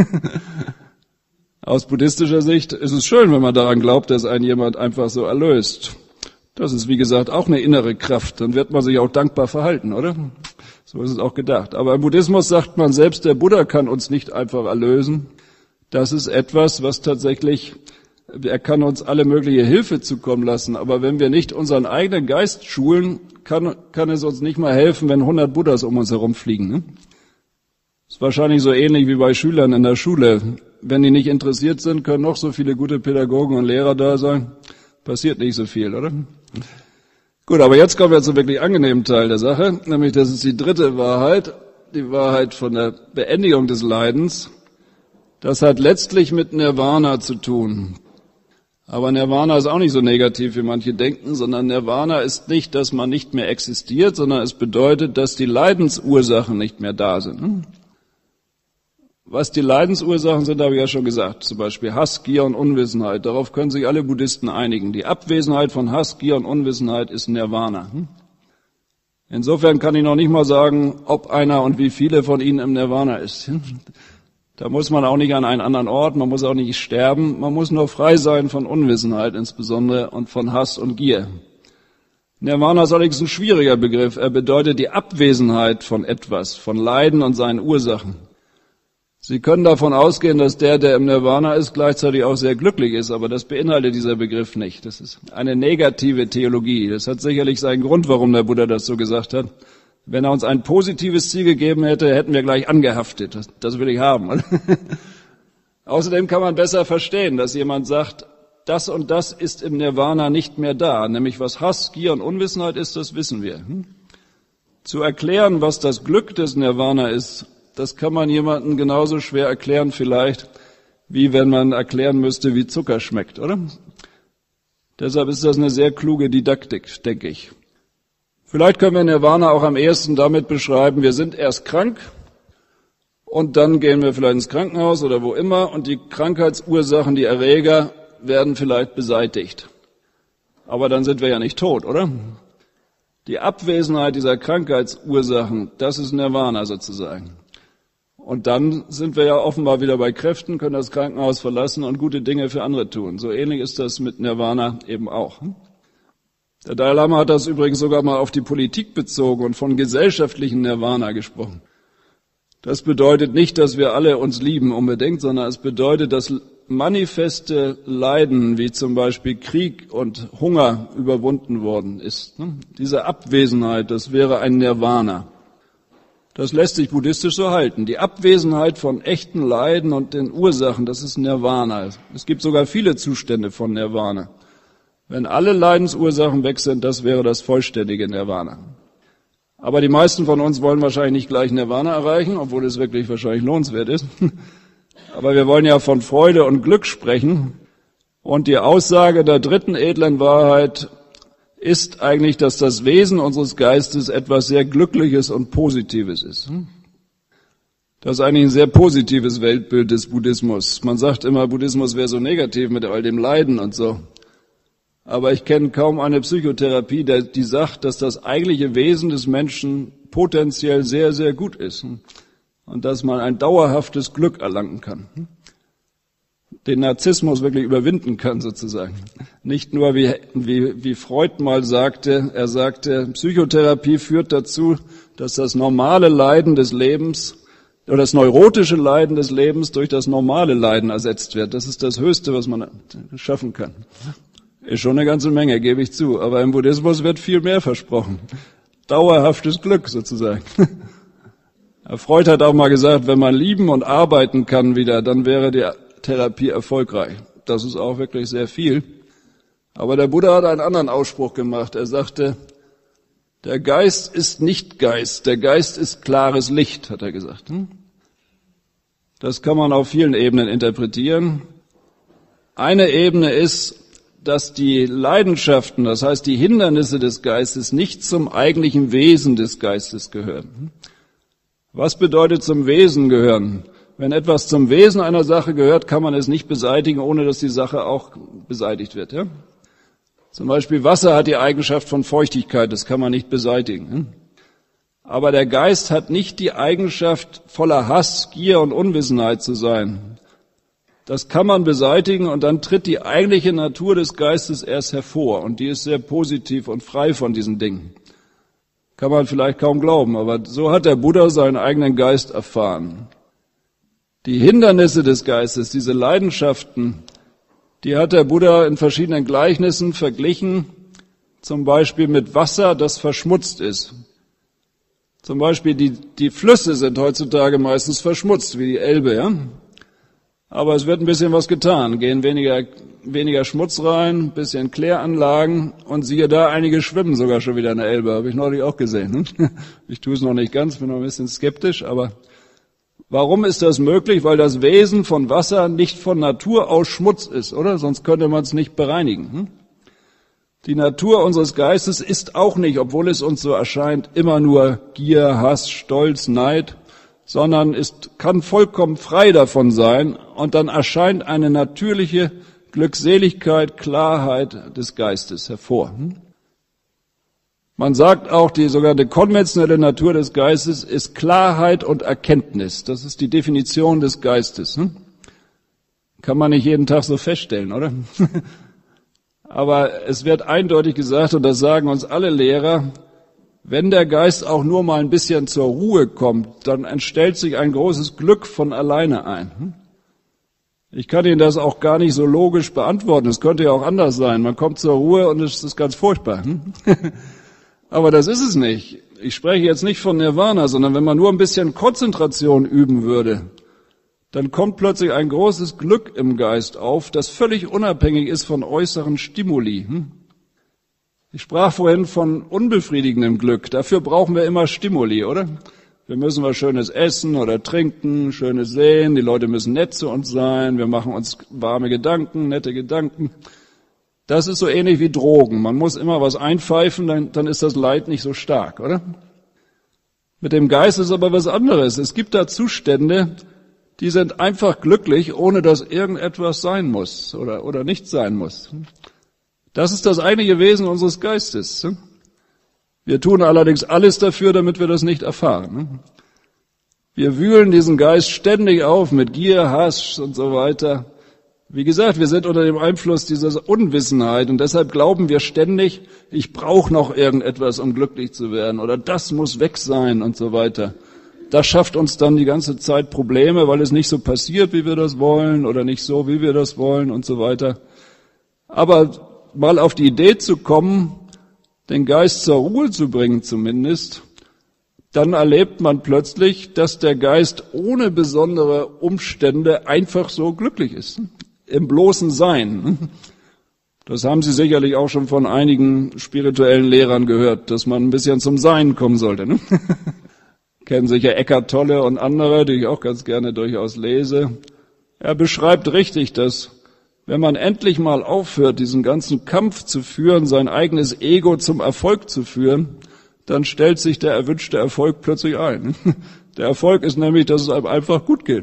Aus buddhistischer Sicht ist es schön, wenn man daran glaubt, dass einen jemand einfach so erlöst. Das ist, wie gesagt, auch eine innere Kraft. Dann wird man sich auch dankbar verhalten, oder? So ist es auch gedacht. Aber im Buddhismus sagt man, selbst der Buddha kann uns nicht einfach erlösen. Das ist etwas, was tatsächlich... Er kann uns alle mögliche Hilfe zukommen lassen, aber wenn wir nicht unseren eigenen Geist schulen, kann, kann es uns nicht mal helfen, wenn hundert Buddhas um uns herumfliegen. Ne? Ist wahrscheinlich so ähnlich wie bei Schülern in der Schule. Wenn die nicht interessiert sind, können noch so viele gute Pädagogen und Lehrer da sein. Passiert nicht so viel, oder? Gut, aber jetzt kommen wir zum wirklich angenehmen Teil der Sache, nämlich das ist die dritte Wahrheit, die Wahrheit von der Beendigung des Leidens. Das hat letztlich mit Nirvana zu tun. Aber Nirvana ist auch nicht so negativ, wie manche denken, sondern Nirvana ist nicht, dass man nicht mehr existiert, sondern es bedeutet, dass die Leidensursachen nicht mehr da sind. Was die Leidensursachen sind, habe ich ja schon gesagt. Zum Beispiel Hass, Gier und Unwissenheit. Darauf können sich alle Buddhisten einigen. Die Abwesenheit von Hass, Gier und Unwissenheit ist Nirvana. Insofern kann ich noch nicht mal sagen, ob einer und wie viele von ihnen im Nirvana ist. Da muss man auch nicht an einen anderen Ort, man muss auch nicht sterben, man muss nur frei sein von Unwissenheit insbesondere und von Hass und Gier. Nirvana ist allerdings ein schwieriger Begriff. Er bedeutet die Abwesenheit von etwas, von Leiden und seinen Ursachen. Sie können davon ausgehen, dass der, der im Nirvana ist, gleichzeitig auch sehr glücklich ist, aber das beinhaltet dieser Begriff nicht. Das ist eine negative Theologie. Das hat sicherlich seinen Grund, warum der Buddha das so gesagt hat. Wenn er uns ein positives Ziel gegeben hätte, hätten wir gleich angehaftet. Das, das will ich haben. Außerdem kann man besser verstehen, dass jemand sagt, das und das ist im Nirvana nicht mehr da. Nämlich was Hass, Gier und Unwissenheit ist, das wissen wir. Zu erklären, was das Glück des Nirvana ist, das kann man jemandem genauso schwer erklären vielleicht, wie wenn man erklären müsste, wie Zucker schmeckt, oder? Deshalb ist das eine sehr kluge Didaktik, denke ich. Vielleicht können wir Nirvana auch am ehesten damit beschreiben, wir sind erst krank und dann gehen wir vielleicht ins Krankenhaus oder wo immer und die Krankheitsursachen, die Erreger werden vielleicht beseitigt. Aber dann sind wir ja nicht tot, oder? Die Abwesenheit dieser Krankheitsursachen, das ist Nirvana sozusagen. Und dann sind wir ja offenbar wieder bei Kräften, können das Krankenhaus verlassen und gute Dinge für andere tun. So ähnlich ist das mit Nirvana eben auch. Der Dalai Lama hat das übrigens sogar mal auf die Politik bezogen und von gesellschaftlichen Nirvana gesprochen. Das bedeutet nicht, dass wir alle uns lieben unbedingt, sondern es bedeutet, dass manifeste Leiden, wie zum Beispiel Krieg und Hunger, überwunden worden ist. Diese Abwesenheit, das wäre ein Nirvana. Das lässt sich buddhistisch so halten. Die Abwesenheit von echten Leiden und den Ursachen, das ist Nirvana. Es gibt sogar viele Zustände von Nirvana. Wenn alle Leidensursachen weg sind, das wäre das vollständige Nirvana. Aber die meisten von uns wollen wahrscheinlich nicht gleich Nirvana erreichen, obwohl es wirklich wahrscheinlich lohnenswert ist. Aber wir wollen ja von Freude und Glück sprechen. Und die Aussage der dritten edlen Wahrheit ist eigentlich, dass das Wesen unseres Geistes etwas sehr Glückliches und Positives ist. Das ist eigentlich ein sehr positives Weltbild des Buddhismus. Man sagt immer, Buddhismus wäre so negativ mit all dem Leiden und so. Aber ich kenne kaum eine Psychotherapie, die sagt, dass das eigentliche Wesen des Menschen potenziell sehr, sehr gut ist und dass man ein dauerhaftes Glück erlangen kann. Den Narzissmus wirklich überwinden kann sozusagen. Nicht nur, wie, wie, wie Freud mal sagte, er sagte, Psychotherapie führt dazu, dass das normale Leiden des Lebens oder das neurotische Leiden des Lebens durch das normale Leiden ersetzt wird. Das ist das Höchste, was man schaffen kann. Ist schon eine ganze Menge, gebe ich zu, aber im Buddhismus wird viel mehr versprochen. Dauerhaftes Glück sozusagen. Freud hat auch mal gesagt, wenn man lieben und arbeiten kann wieder, dann wäre die Therapie erfolgreich. Das ist auch wirklich sehr viel. Aber der Buddha hat einen anderen Ausspruch gemacht. Er sagte, der Geist ist nicht Geist, der Geist ist klares Licht, hat er gesagt. Das kann man auf vielen Ebenen interpretieren. Eine Ebene ist, dass die Leidenschaften, das heißt die Hindernisse des Geistes, nicht zum eigentlichen Wesen des Geistes gehören. Was bedeutet zum Wesen gehören? Wenn etwas zum Wesen einer Sache gehört, kann man es nicht beseitigen, ohne dass die Sache auch beseitigt wird. Ja? Zum Beispiel Wasser hat die Eigenschaft von Feuchtigkeit, das kann man nicht beseitigen. Aber der Geist hat nicht die Eigenschaft, voller Hass, Gier und Unwissenheit zu sein. Das kann man beseitigen und dann tritt die eigentliche Natur des Geistes erst hervor und die ist sehr positiv und frei von diesen Dingen. Kann man vielleicht kaum glauben, aber so hat der Buddha seinen eigenen Geist erfahren. Die Hindernisse des Geistes, diese Leidenschaften, die hat der Buddha in verschiedenen Gleichnissen verglichen, zum Beispiel mit Wasser, das verschmutzt ist. Zum Beispiel die, die Flüsse sind heutzutage meistens verschmutzt, wie die Elbe, ja. Aber es wird ein bisschen was getan, gehen weniger, weniger Schmutz rein, ein bisschen Kläranlagen und siehe da, einige schwimmen sogar schon wieder in der Elbe, habe ich neulich auch gesehen. Ich tue es noch nicht ganz, bin noch ein bisschen skeptisch, aber warum ist das möglich? Weil das Wesen von Wasser nicht von Natur aus Schmutz ist, oder? Sonst könnte man es nicht bereinigen. Die Natur unseres Geistes ist auch nicht, obwohl es uns so erscheint, immer nur Gier, Hass, Stolz, Neid, sondern ist, kann vollkommen frei davon sein und dann erscheint eine natürliche Glückseligkeit, Klarheit des Geistes hervor. Man sagt auch, die sogenannte konventionelle Natur des Geistes ist Klarheit und Erkenntnis. Das ist die Definition des Geistes. Kann man nicht jeden Tag so feststellen, oder? Aber es wird eindeutig gesagt, und das sagen uns alle Lehrer, wenn der Geist auch nur mal ein bisschen zur Ruhe kommt, dann entstellt sich ein großes Glück von alleine ein. Ich kann Ihnen das auch gar nicht so logisch beantworten. Es könnte ja auch anders sein. Man kommt zur Ruhe und es ist ganz furchtbar. Aber das ist es nicht. Ich spreche jetzt nicht von Nirvana, sondern wenn man nur ein bisschen Konzentration üben würde, dann kommt plötzlich ein großes Glück im Geist auf, das völlig unabhängig ist von äußeren Stimuli. Ich sprach vorhin von unbefriedigendem Glück. Dafür brauchen wir immer Stimuli, oder? Wir müssen was Schönes essen oder trinken, Schönes sehen, die Leute müssen nett zu uns sein, wir machen uns warme Gedanken, nette Gedanken. Das ist so ähnlich wie Drogen. Man muss immer was einpfeifen, dann, dann ist das Leid nicht so stark, oder? Mit dem Geist ist aber was anderes. Es gibt da Zustände, die sind einfach glücklich, ohne dass irgendetwas sein muss oder, oder nicht sein muss. Das ist das eigentliche Wesen unseres Geistes. Wir tun allerdings alles dafür, damit wir das nicht erfahren. Wir wühlen diesen Geist ständig auf mit Gier, Hass und so weiter. Wie gesagt, wir sind unter dem Einfluss dieser Unwissenheit und deshalb glauben wir ständig, ich brauche noch irgendetwas, um glücklich zu werden oder das muss weg sein und so weiter. Das schafft uns dann die ganze Zeit Probleme, weil es nicht so passiert, wie wir das wollen oder nicht so, wie wir das wollen und so weiter. Aber mal auf die Idee zu kommen, den Geist zur Ruhe zu bringen zumindest, dann erlebt man plötzlich, dass der Geist ohne besondere Umstände einfach so glücklich ist. Im bloßen Sein. Das haben Sie sicherlich auch schon von einigen spirituellen Lehrern gehört, dass man ein bisschen zum Sein kommen sollte. Ne? Kennen sicher Eckhart Tolle und andere, die ich auch ganz gerne durchaus lese. Er beschreibt richtig, dass wenn man endlich mal aufhört, diesen ganzen Kampf zu führen, sein eigenes Ego zum Erfolg zu führen, dann stellt sich der erwünschte Erfolg plötzlich ein. Der Erfolg ist nämlich, dass es einem einfach gut geht.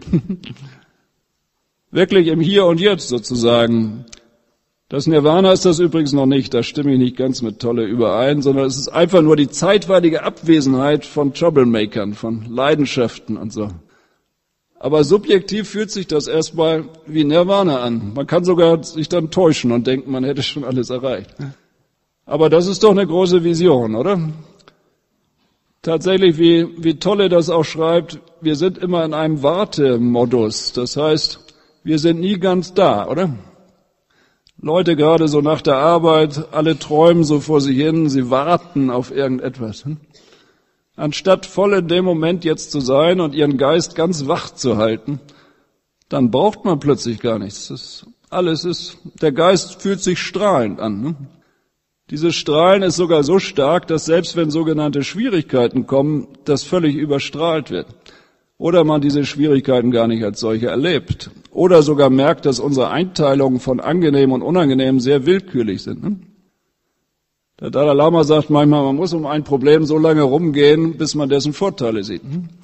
Wirklich im Hier und Jetzt sozusagen. Das Nirvana ist das übrigens noch nicht, da stimme ich nicht ganz mit Tolle überein, sondern es ist einfach nur die zeitweilige Abwesenheit von Troublemakern, von Leidenschaften und so. Aber subjektiv fühlt sich das erstmal wie Nirvana an. Man kann sogar sich dann täuschen und denken, man hätte schon alles erreicht. Aber das ist doch eine große Vision, oder? Tatsächlich, wie, wie Tolle das auch schreibt, wir sind immer in einem Wartemodus. Das heißt, wir sind nie ganz da, oder? Leute gerade so nach der Arbeit, alle träumen so vor sich hin, sie warten auf irgendetwas. Anstatt voll in dem Moment jetzt zu sein und ihren Geist ganz wach zu halten, dann braucht man plötzlich gar nichts. Das alles ist, der Geist fühlt sich strahlend an. Ne? Dieses Strahlen ist sogar so stark, dass selbst wenn sogenannte Schwierigkeiten kommen, das völlig überstrahlt wird. Oder man diese Schwierigkeiten gar nicht als solche erlebt. Oder sogar merkt, dass unsere Einteilungen von angenehm und unangenehm sehr willkürlich sind. Ne? Der Dalai Lama sagt manchmal, man muss um ein Problem so lange rumgehen, bis man dessen Vorteile sieht.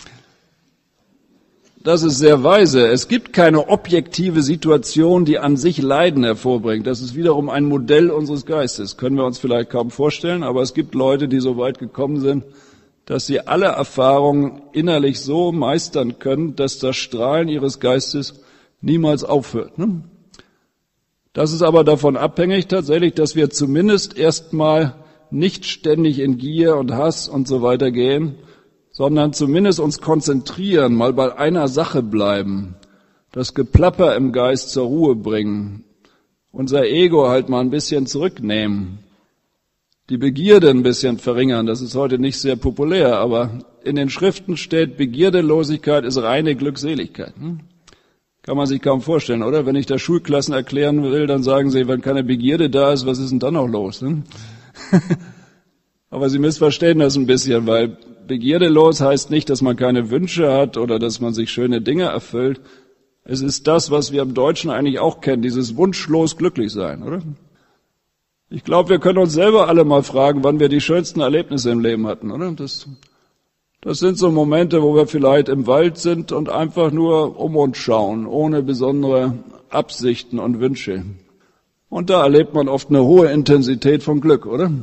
Das ist sehr weise. Es gibt keine objektive Situation, die an sich Leiden hervorbringt. Das ist wiederum ein Modell unseres Geistes. Können wir uns vielleicht kaum vorstellen, aber es gibt Leute, die so weit gekommen sind, dass sie alle Erfahrungen innerlich so meistern können, dass das Strahlen ihres Geistes niemals aufhört. Ne? Das ist aber davon abhängig tatsächlich, dass wir zumindest erstmal nicht ständig in Gier und Hass und so weiter gehen, sondern zumindest uns konzentrieren, mal bei einer Sache bleiben, das Geplapper im Geist zur Ruhe bringen, unser Ego halt mal ein bisschen zurücknehmen, die Begierde ein bisschen verringern. Das ist heute nicht sehr populär, aber in den Schriften steht, Begierdelosigkeit ist reine Glückseligkeit. Kann man sich kaum vorstellen, oder? Wenn ich da Schulklassen erklären will, dann sagen sie, wenn keine Begierde da ist, was ist denn dann noch los? Ne? Aber sie missverstehen das ein bisschen, weil begierdelos heißt nicht, dass man keine Wünsche hat oder dass man sich schöne Dinge erfüllt. Es ist das, was wir im Deutschen eigentlich auch kennen, dieses wunschlos glücklich sein, oder? Ich glaube, wir können uns selber alle mal fragen, wann wir die schönsten Erlebnisse im Leben hatten, oder? Das Das sind so Momente, wo wir vielleicht im Wald sind und einfach nur um uns schauen, ohne besondere Absichten und Wünsche. Und da erlebt man oft eine hohe Intensität von Glück, oder?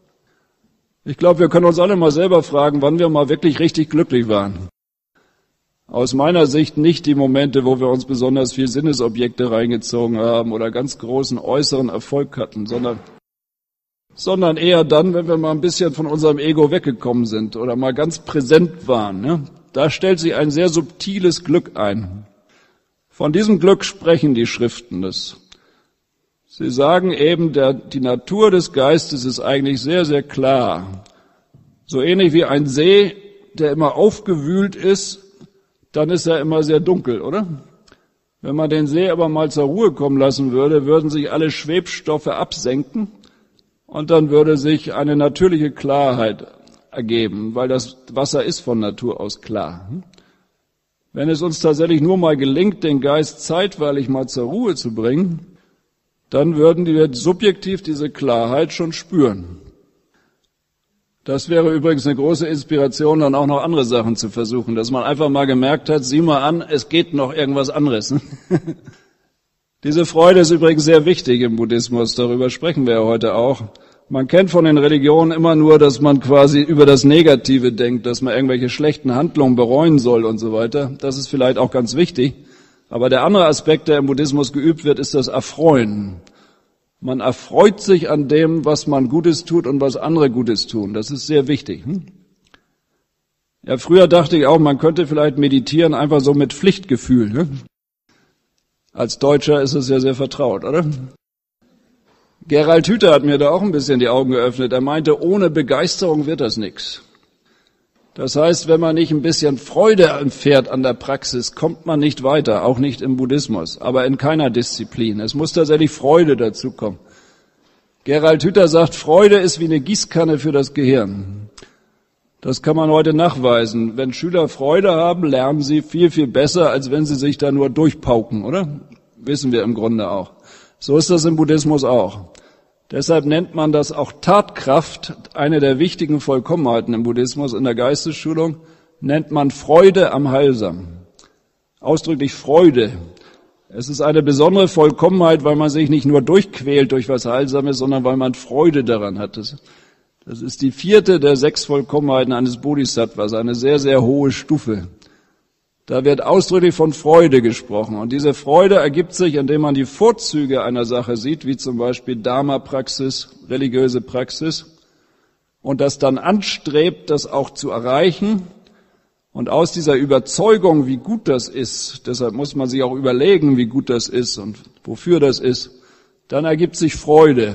Ich glaube, wir können uns alle mal selber fragen, wann wir mal wirklich richtig glücklich waren. Aus meiner Sicht nicht die Momente, wo wir uns besonders viel Sinnesobjekte reingezogen haben oder ganz großen äußeren Erfolg hatten, sondern, sondern eher dann, wenn wir mal ein bisschen von unserem Ego weggekommen sind oder mal ganz präsent waren. Ne? Da stellt sich ein sehr subtiles Glück ein. Von diesem Glück sprechen die Schriften. Das Sie sagen eben, der, die Natur des Geistes ist eigentlich sehr, sehr klar. So ähnlich wie ein See, der immer aufgewühlt ist, dann ist er immer sehr dunkel, oder? Wenn man den See aber mal zur Ruhe kommen lassen würde, würden sich alle Schwebstoffe absenken und dann würde sich eine natürliche Klarheit ergeben, weil das Wasser ist von Natur aus klar. Wenn es uns tatsächlich nur mal gelingt, den Geist zeitweilig mal zur Ruhe zu bringen, dann würden wir subjektiv diese Klarheit schon spüren. Das wäre übrigens eine große Inspiration, dann auch noch andere Sachen zu versuchen, dass man einfach mal gemerkt hat, sieh mal an, es geht noch irgendwas anderes. Diese Freude ist übrigens sehr wichtig im Buddhismus, darüber sprechen wir ja heute auch. Man kennt von den Religionen immer nur, dass man quasi über das Negative denkt, dass man irgendwelche schlechten Handlungen bereuen soll und so weiter. Das ist vielleicht auch ganz wichtig. Aber der andere Aspekt, der im Buddhismus geübt wird, ist das Erfreuen. Man erfreut sich an dem, was man Gutes tut und was andere Gutes tun. Das ist sehr wichtig. Hm? Ja, früher dachte ich auch, man könnte vielleicht meditieren einfach so mit Pflichtgefühl. Ne? Als Deutscher ist es ja sehr vertraut, oder? Gerald Hüther hat mir da auch ein bisschen die Augen geöffnet. Er meinte, ohne Begeisterung wird das nichts. Das heißt, wenn man nicht ein bisschen Freude erfährt an der Praxis, kommt man nicht weiter, auch nicht im Buddhismus, aber in keiner Disziplin. Es muss tatsächlich Freude dazu kommen. Gerald Hüther sagt, Freude ist wie eine Gießkanne für das Gehirn. Das kann man heute nachweisen. Wenn Schüler Freude haben, lernen sie viel, viel besser, als wenn sie sich da nur durchpauken, oder? Wissen wir im Grunde auch. So ist das im Buddhismus auch. Deshalb nennt man das auch Tatkraft, eine der wichtigen Vollkommenheiten im Buddhismus, in der Geistesschulung, nennt man Freude am Heilsam. Ausdrücklich Freude. Es ist eine besondere Vollkommenheit, weil man sich nicht nur durchquält durch was Heilsames, sondern weil man Freude daran hat. Das, das ist die vierte der sechs Vollkommenheiten eines Bodhisattvas, eine sehr, sehr hohe Stufe. Da wird ausdrücklich von Freude gesprochen. Und diese Freude ergibt sich, indem man die Vorzüge einer Sache sieht, wie zum Beispiel Dharma-Praxis, religiöse Praxis, und das dann anstrebt, das auch zu erreichen. Und aus dieser Überzeugung, wie gut das ist, deshalb muss man sich auch überlegen, wie gut das ist und wofür das ist, dann ergibt sich Freude.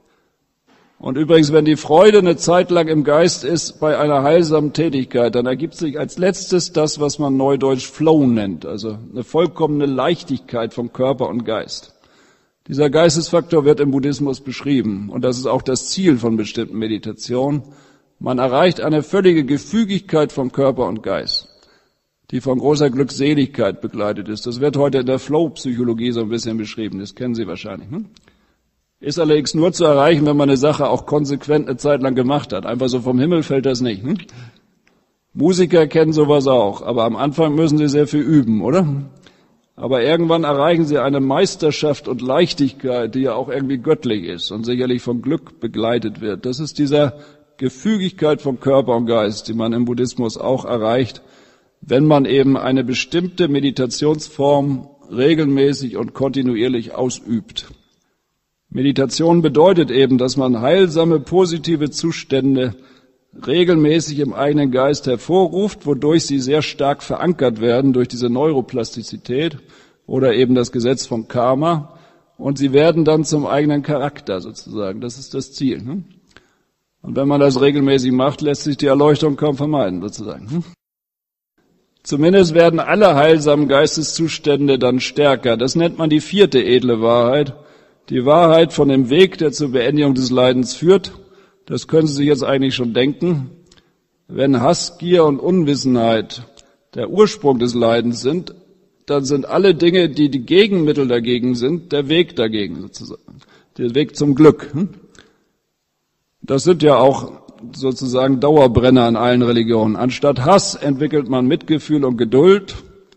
Und übrigens, wenn die Freude eine Zeit lang im Geist ist bei einer heilsamen Tätigkeit, dann ergibt sich als letztes das, was man neudeutsch Flow nennt, also eine vollkommene Leichtigkeit von Körper und Geist. Dieser Geistesfaktor wird im Buddhismus beschrieben und das ist auch das Ziel von bestimmten Meditationen. Man erreicht eine völlige Gefügigkeit von Körper und Geist, die von großer Glückseligkeit begleitet ist. Das wird heute in der Flow-Psychologie so ein bisschen beschrieben, das kennen Sie wahrscheinlich, hm? Ist allerdings nur zu erreichen, wenn man eine Sache auch konsequent eine Zeit lang gemacht hat. Einfach so vom Himmel fällt das nicht. Hm? Musiker kennen sowas auch, aber am Anfang müssen sie sehr viel üben, oder? Aber irgendwann erreichen sie eine Meisterschaft und Leichtigkeit, die ja auch irgendwie göttlich ist und sicherlich vom Glück begleitet wird. Das ist dieser Gefügigkeit von Körper und Geist, die man im Buddhismus auch erreicht, wenn man eben eine bestimmte Meditationsform regelmäßig und kontinuierlich ausübt. Meditation bedeutet eben, dass man heilsame, positive Zustände regelmäßig im eigenen Geist hervorruft, wodurch sie sehr stark verankert werden durch diese Neuroplastizität oder eben das Gesetz von Karma. Und sie werden dann zum eigenen Charakter sozusagen. Das ist das Ziel. Ne? Und wenn man das regelmäßig macht, lässt sich die Erleuchtung kaum vermeiden sozusagen. Ne? Zumindest werden alle heilsamen Geisteszustände dann stärker. Das nennt man die vierte edle Wahrheit. Die Wahrheit von dem Weg, der zur Beendigung des Leidens führt, das können Sie sich jetzt eigentlich schon denken. Wenn Hass, Gier und Unwissenheit der Ursprung des Leidens sind, dann sind alle Dinge, die die Gegenmittel dagegen sind, der Weg dagegen sozusagen, der Weg zum Glück. Das sind ja auch sozusagen Dauerbrenner in allen Religionen. Anstatt Hass entwickelt man Mitgefühl und Geduld,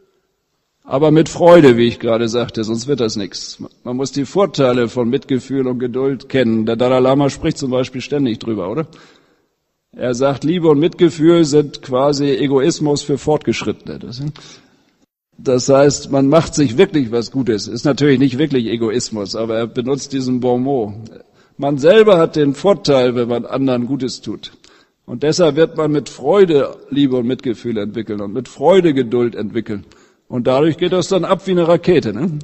aber mit Freude, wie ich gerade sagte, sonst wird das nichts. Man muss die Vorteile von Mitgefühl und Geduld kennen. Der Dalai Lama spricht zum Beispiel ständig drüber, oder? Er sagt, Liebe und Mitgefühl sind quasi Egoismus für Fortgeschrittene. Das, das heißt, man macht sich wirklich was Gutes. Ist natürlich nicht wirklich Egoismus, aber er benutzt diesen Bonmot. Man selber hat den Vorteil, wenn man anderen Gutes tut. Und deshalb wird man mit Freude Liebe und Mitgefühl entwickeln und mit Freude Geduld entwickeln. Und dadurch geht das dann ab wie eine Rakete, ne?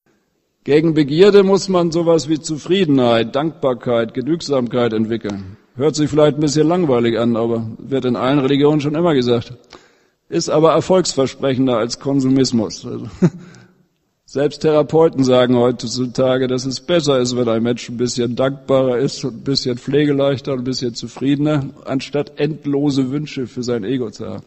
Gegen Begierde muss man sowas wie Zufriedenheit, Dankbarkeit, Genügsamkeit entwickeln. Hört sich vielleicht ein bisschen langweilig an, aber wird in allen Religionen schon immer gesagt. Ist aber erfolgsversprechender als Konsumismus. Also, selbst Therapeuten sagen heutzutage, dass es besser ist, wenn ein Mensch ein bisschen dankbarer ist und ein bisschen pflegeleichter und ein bisschen zufriedener, anstatt endlose Wünsche für sein Ego zu haben.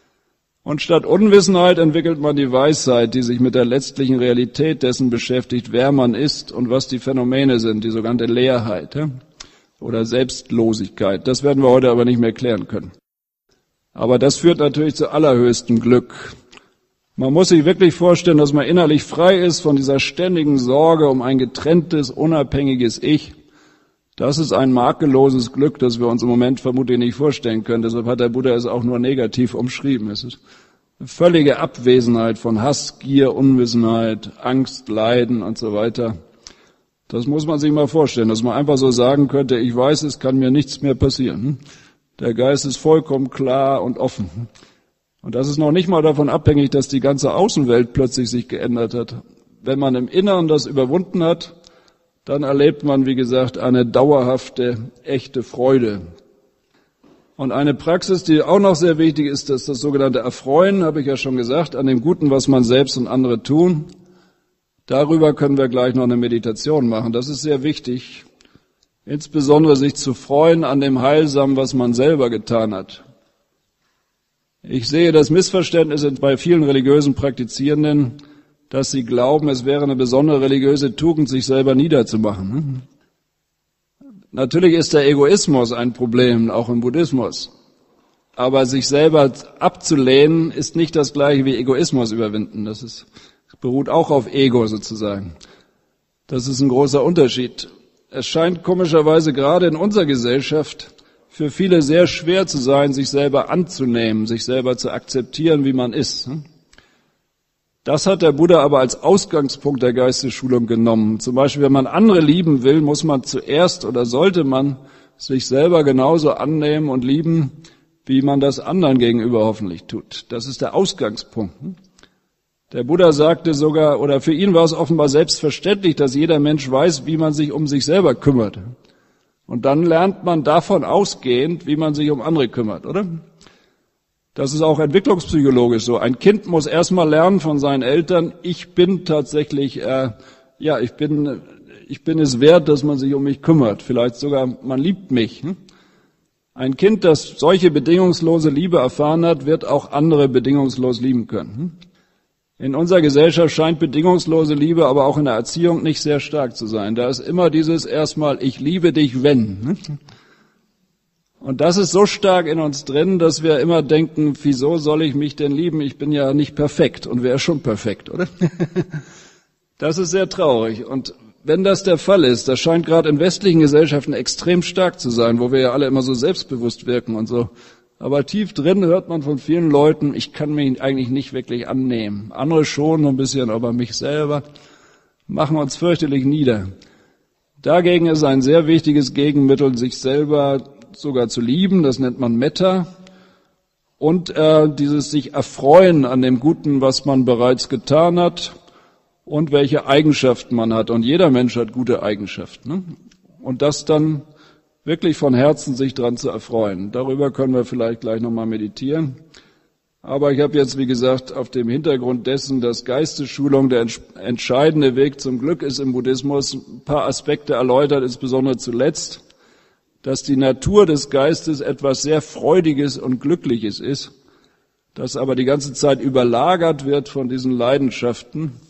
Und statt Unwissenheit entwickelt man die Weisheit, die sich mit der letztlichen Realität dessen beschäftigt, wer man ist und was die Phänomene sind, die sogenannte Leerheit. Ja? Oder Selbstlosigkeit. Das werden wir heute aber nicht mehr klären können. Aber das führt natürlich zu allerhöchstem Glück. Man muss sich wirklich vorstellen, dass man innerlich frei ist von dieser ständigen Sorge um ein getrenntes, unabhängiges Ich. Das ist ein makelloses Glück, das wir uns im Moment vermutlich nicht vorstellen können. Deshalb hat der Buddha es auch nur negativ umschrieben. Es ist eine völlige Abwesenheit von Hass, Gier, Unwissenheit, Angst, Leiden und so weiter. Das muss man sich mal vorstellen, dass man einfach so sagen könnte, ich weiß, es kann mir nichts mehr passieren. Der Geist ist vollkommen klar und offen. Und das ist noch nicht mal davon abhängig, dass die ganze Außenwelt plötzlich sich geändert hat. Wenn man im Inneren das überwunden hat, dann erlebt man, wie gesagt, eine dauerhafte, echte Freude. Und eine Praxis, die auch noch sehr wichtig ist, ist das sogenannte Erfreuen, habe ich ja schon gesagt, an dem Guten, was man selbst und andere tun. Darüber können wir gleich noch eine Meditation machen. Das ist sehr wichtig, insbesondere sich zu freuen an dem Heilsamen, was man selber getan hat. Ich sehe das Missverständnis bei vielen religiösen Praktizierenden, dass sie glauben, es wäre eine besondere religiöse Tugend, sich selber niederzumachen. Natürlich ist der Egoismus ein Problem, auch im Buddhismus. Aber sich selber abzulehnen, ist nicht das Gleiche wie Egoismus überwinden. Das ist beruht auch auf Ego sozusagen. Das ist ein großer Unterschied. Es scheint komischerweise gerade in unserer Gesellschaft für viele sehr schwer zu sein, sich selber anzunehmen, sich selber zu akzeptieren, wie man ist. Das hat der Buddha aber als Ausgangspunkt der Geistesschulung genommen. Zum Beispiel, wenn man andere lieben will, muss man zuerst oder sollte man sich selber genauso annehmen und lieben, wie man das anderen gegenüber hoffentlich tut. Das ist der Ausgangspunkt. Der Buddha sagte sogar, oder für ihn war es offenbar selbstverständlich, dass jeder Mensch weiß, wie man sich um sich selber kümmert. Und dann lernt man davon ausgehend, wie man sich um andere kümmert, oder? Das ist auch entwicklungspsychologisch so. Ein Kind muss erstmal lernen von seinen Eltern, ich bin tatsächlich, äh, ja, ich bin, ich bin es wert, dass man sich um mich kümmert. Vielleicht sogar, man liebt mich. Hm? Ein Kind, das solche bedingungslose Liebe erfahren hat, wird auch andere bedingungslos lieben können. Hm? In unserer Gesellschaft scheint bedingungslose Liebe aber auch in der Erziehung nicht sehr stark zu sein. Da ist immer dieses erstmal, ich liebe dich, wenn. Und das ist so stark in uns drin, dass wir immer denken, wieso soll ich mich denn lieben? Ich bin ja nicht perfekt. Und wer ist schon perfekt, oder? Das ist sehr traurig. Und wenn das der Fall ist, das scheint gerade in westlichen Gesellschaften extrem stark zu sein, wo wir ja alle immer so selbstbewusst wirken und so. Aber tief drin hört man von vielen Leuten, ich kann mich eigentlich nicht wirklich annehmen. Andere schon ein bisschen, aber mich selber machen uns fürchterlich nieder. Dagegen ist ein sehr wichtiges Gegenmittel, sich selber sogar zu lieben, das nennt man Metta. Und äh, dieses sich erfreuen an dem Guten, was man bereits getan hat und welche Eigenschaften man hat. Und jeder Mensch hat gute Eigenschaften. Ne? Und das dann wirklich von Herzen sich dran zu erfreuen. Darüber können wir vielleicht gleich nochmal meditieren. Aber ich habe jetzt, wie gesagt, auf dem Hintergrund dessen, dass Geistesschulung der entscheidende Weg zum Glück ist im Buddhismus, ein paar Aspekte erläutert, insbesondere zuletzt, dass die Natur des Geistes etwas sehr Freudiges und Glückliches ist, das aber die ganze Zeit überlagert wird von diesen Leidenschaften.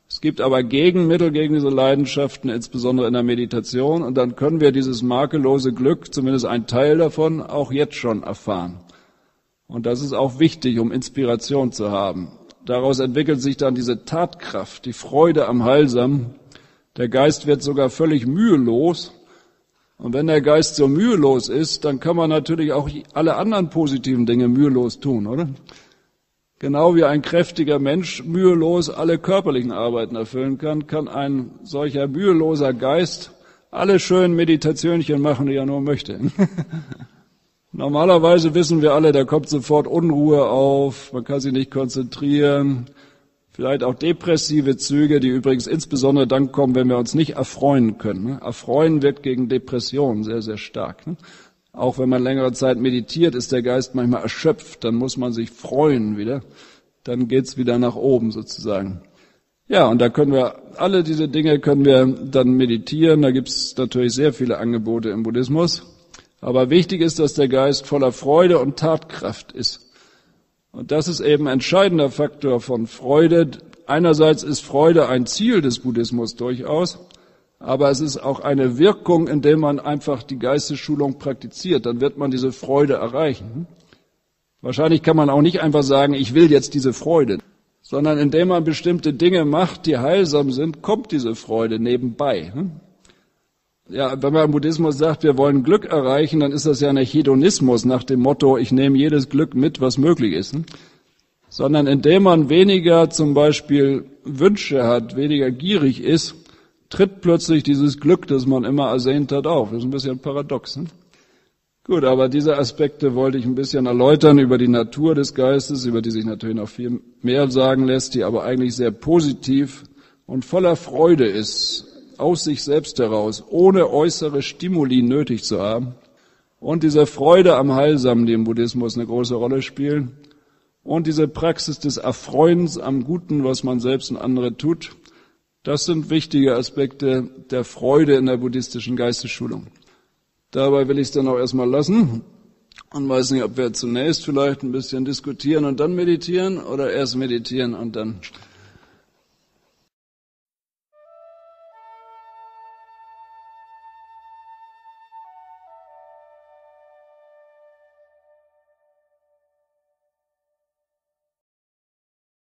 Es gibt aber Gegenmittel gegen diese Leidenschaften, insbesondere in der Meditation, und dann können wir dieses makellose Glück, zumindest ein Teil davon, auch jetzt schon erfahren. Und das ist auch wichtig, um Inspiration zu haben. Daraus entwickelt sich dann diese Tatkraft, die Freude am Heilsamen. Der Geist wird sogar völlig mühelos. Und wenn der Geist so mühelos ist, dann kann man natürlich auch alle anderen positiven Dinge mühelos tun, oder? Genau wie ein kräftiger Mensch mühelos alle körperlichen Arbeiten erfüllen kann, kann ein solcher müheloser Geist alle schönen Meditationchen machen, die er nur möchte. Normalerweise wissen wir alle, da kommt sofort Unruhe auf, man kann sich nicht konzentrieren, vielleicht auch depressive Züge, die übrigens insbesondere dann kommen, wenn wir uns nicht erfreuen können. Erfreuen wirkt gegen Depression sehr, sehr stark. Auch wenn man längere Zeit meditiert, ist der Geist manchmal erschöpft, dann muss man sich freuen wieder, dann geht's wieder nach oben sozusagen. Ja, und da können wir, alle diese Dinge können wir dann meditieren, da gibt's natürlich sehr viele Angebote im Buddhismus, aber wichtig ist, dass der Geist voller Freude und Tatkraft ist. Und das ist eben ein entscheidender Faktor von Freude. Einerseits ist Freude ein Ziel des Buddhismus durchaus, aber es ist auch eine Wirkung, indem man einfach die Geistesschulung praktiziert. Dann wird man diese Freude erreichen. Wahrscheinlich kann man auch nicht einfach sagen, ich will jetzt diese Freude, sondern indem man bestimmte Dinge macht, die heilsam sind, kommt diese Freude nebenbei. Ja, wenn man im Buddhismus sagt, wir wollen Glück erreichen, dann ist das ja nicht Hedonismus nach dem Motto, ich nehme jedes Glück mit, was möglich ist. Sondern indem man weniger zum Beispiel Wünsche hat, weniger gierig ist, tritt plötzlich dieses Glück, das man immer ersehnt hat, auf. Das ist ein bisschen paradox. Ne? Gut, aber diese Aspekte wollte ich ein bisschen erläutern über die Natur des Geistes, über die sich natürlich noch viel mehr sagen lässt, die aber eigentlich sehr positiv und voller Freude ist, aus sich selbst heraus, ohne äußere Stimuli nötig zu haben. Und diese Freude am Heilsamen, die im Buddhismus eine große Rolle spielen, und diese Praxis des Erfreuens am Guten, was man selbst und andere tut, das sind wichtige Aspekte der Freude in der buddhistischen Geistesschulung. Dabei will ich es dann auch erstmal lassen und weiß nicht, ob wir zunächst vielleicht ein bisschen diskutieren und dann meditieren oder erst meditieren und dann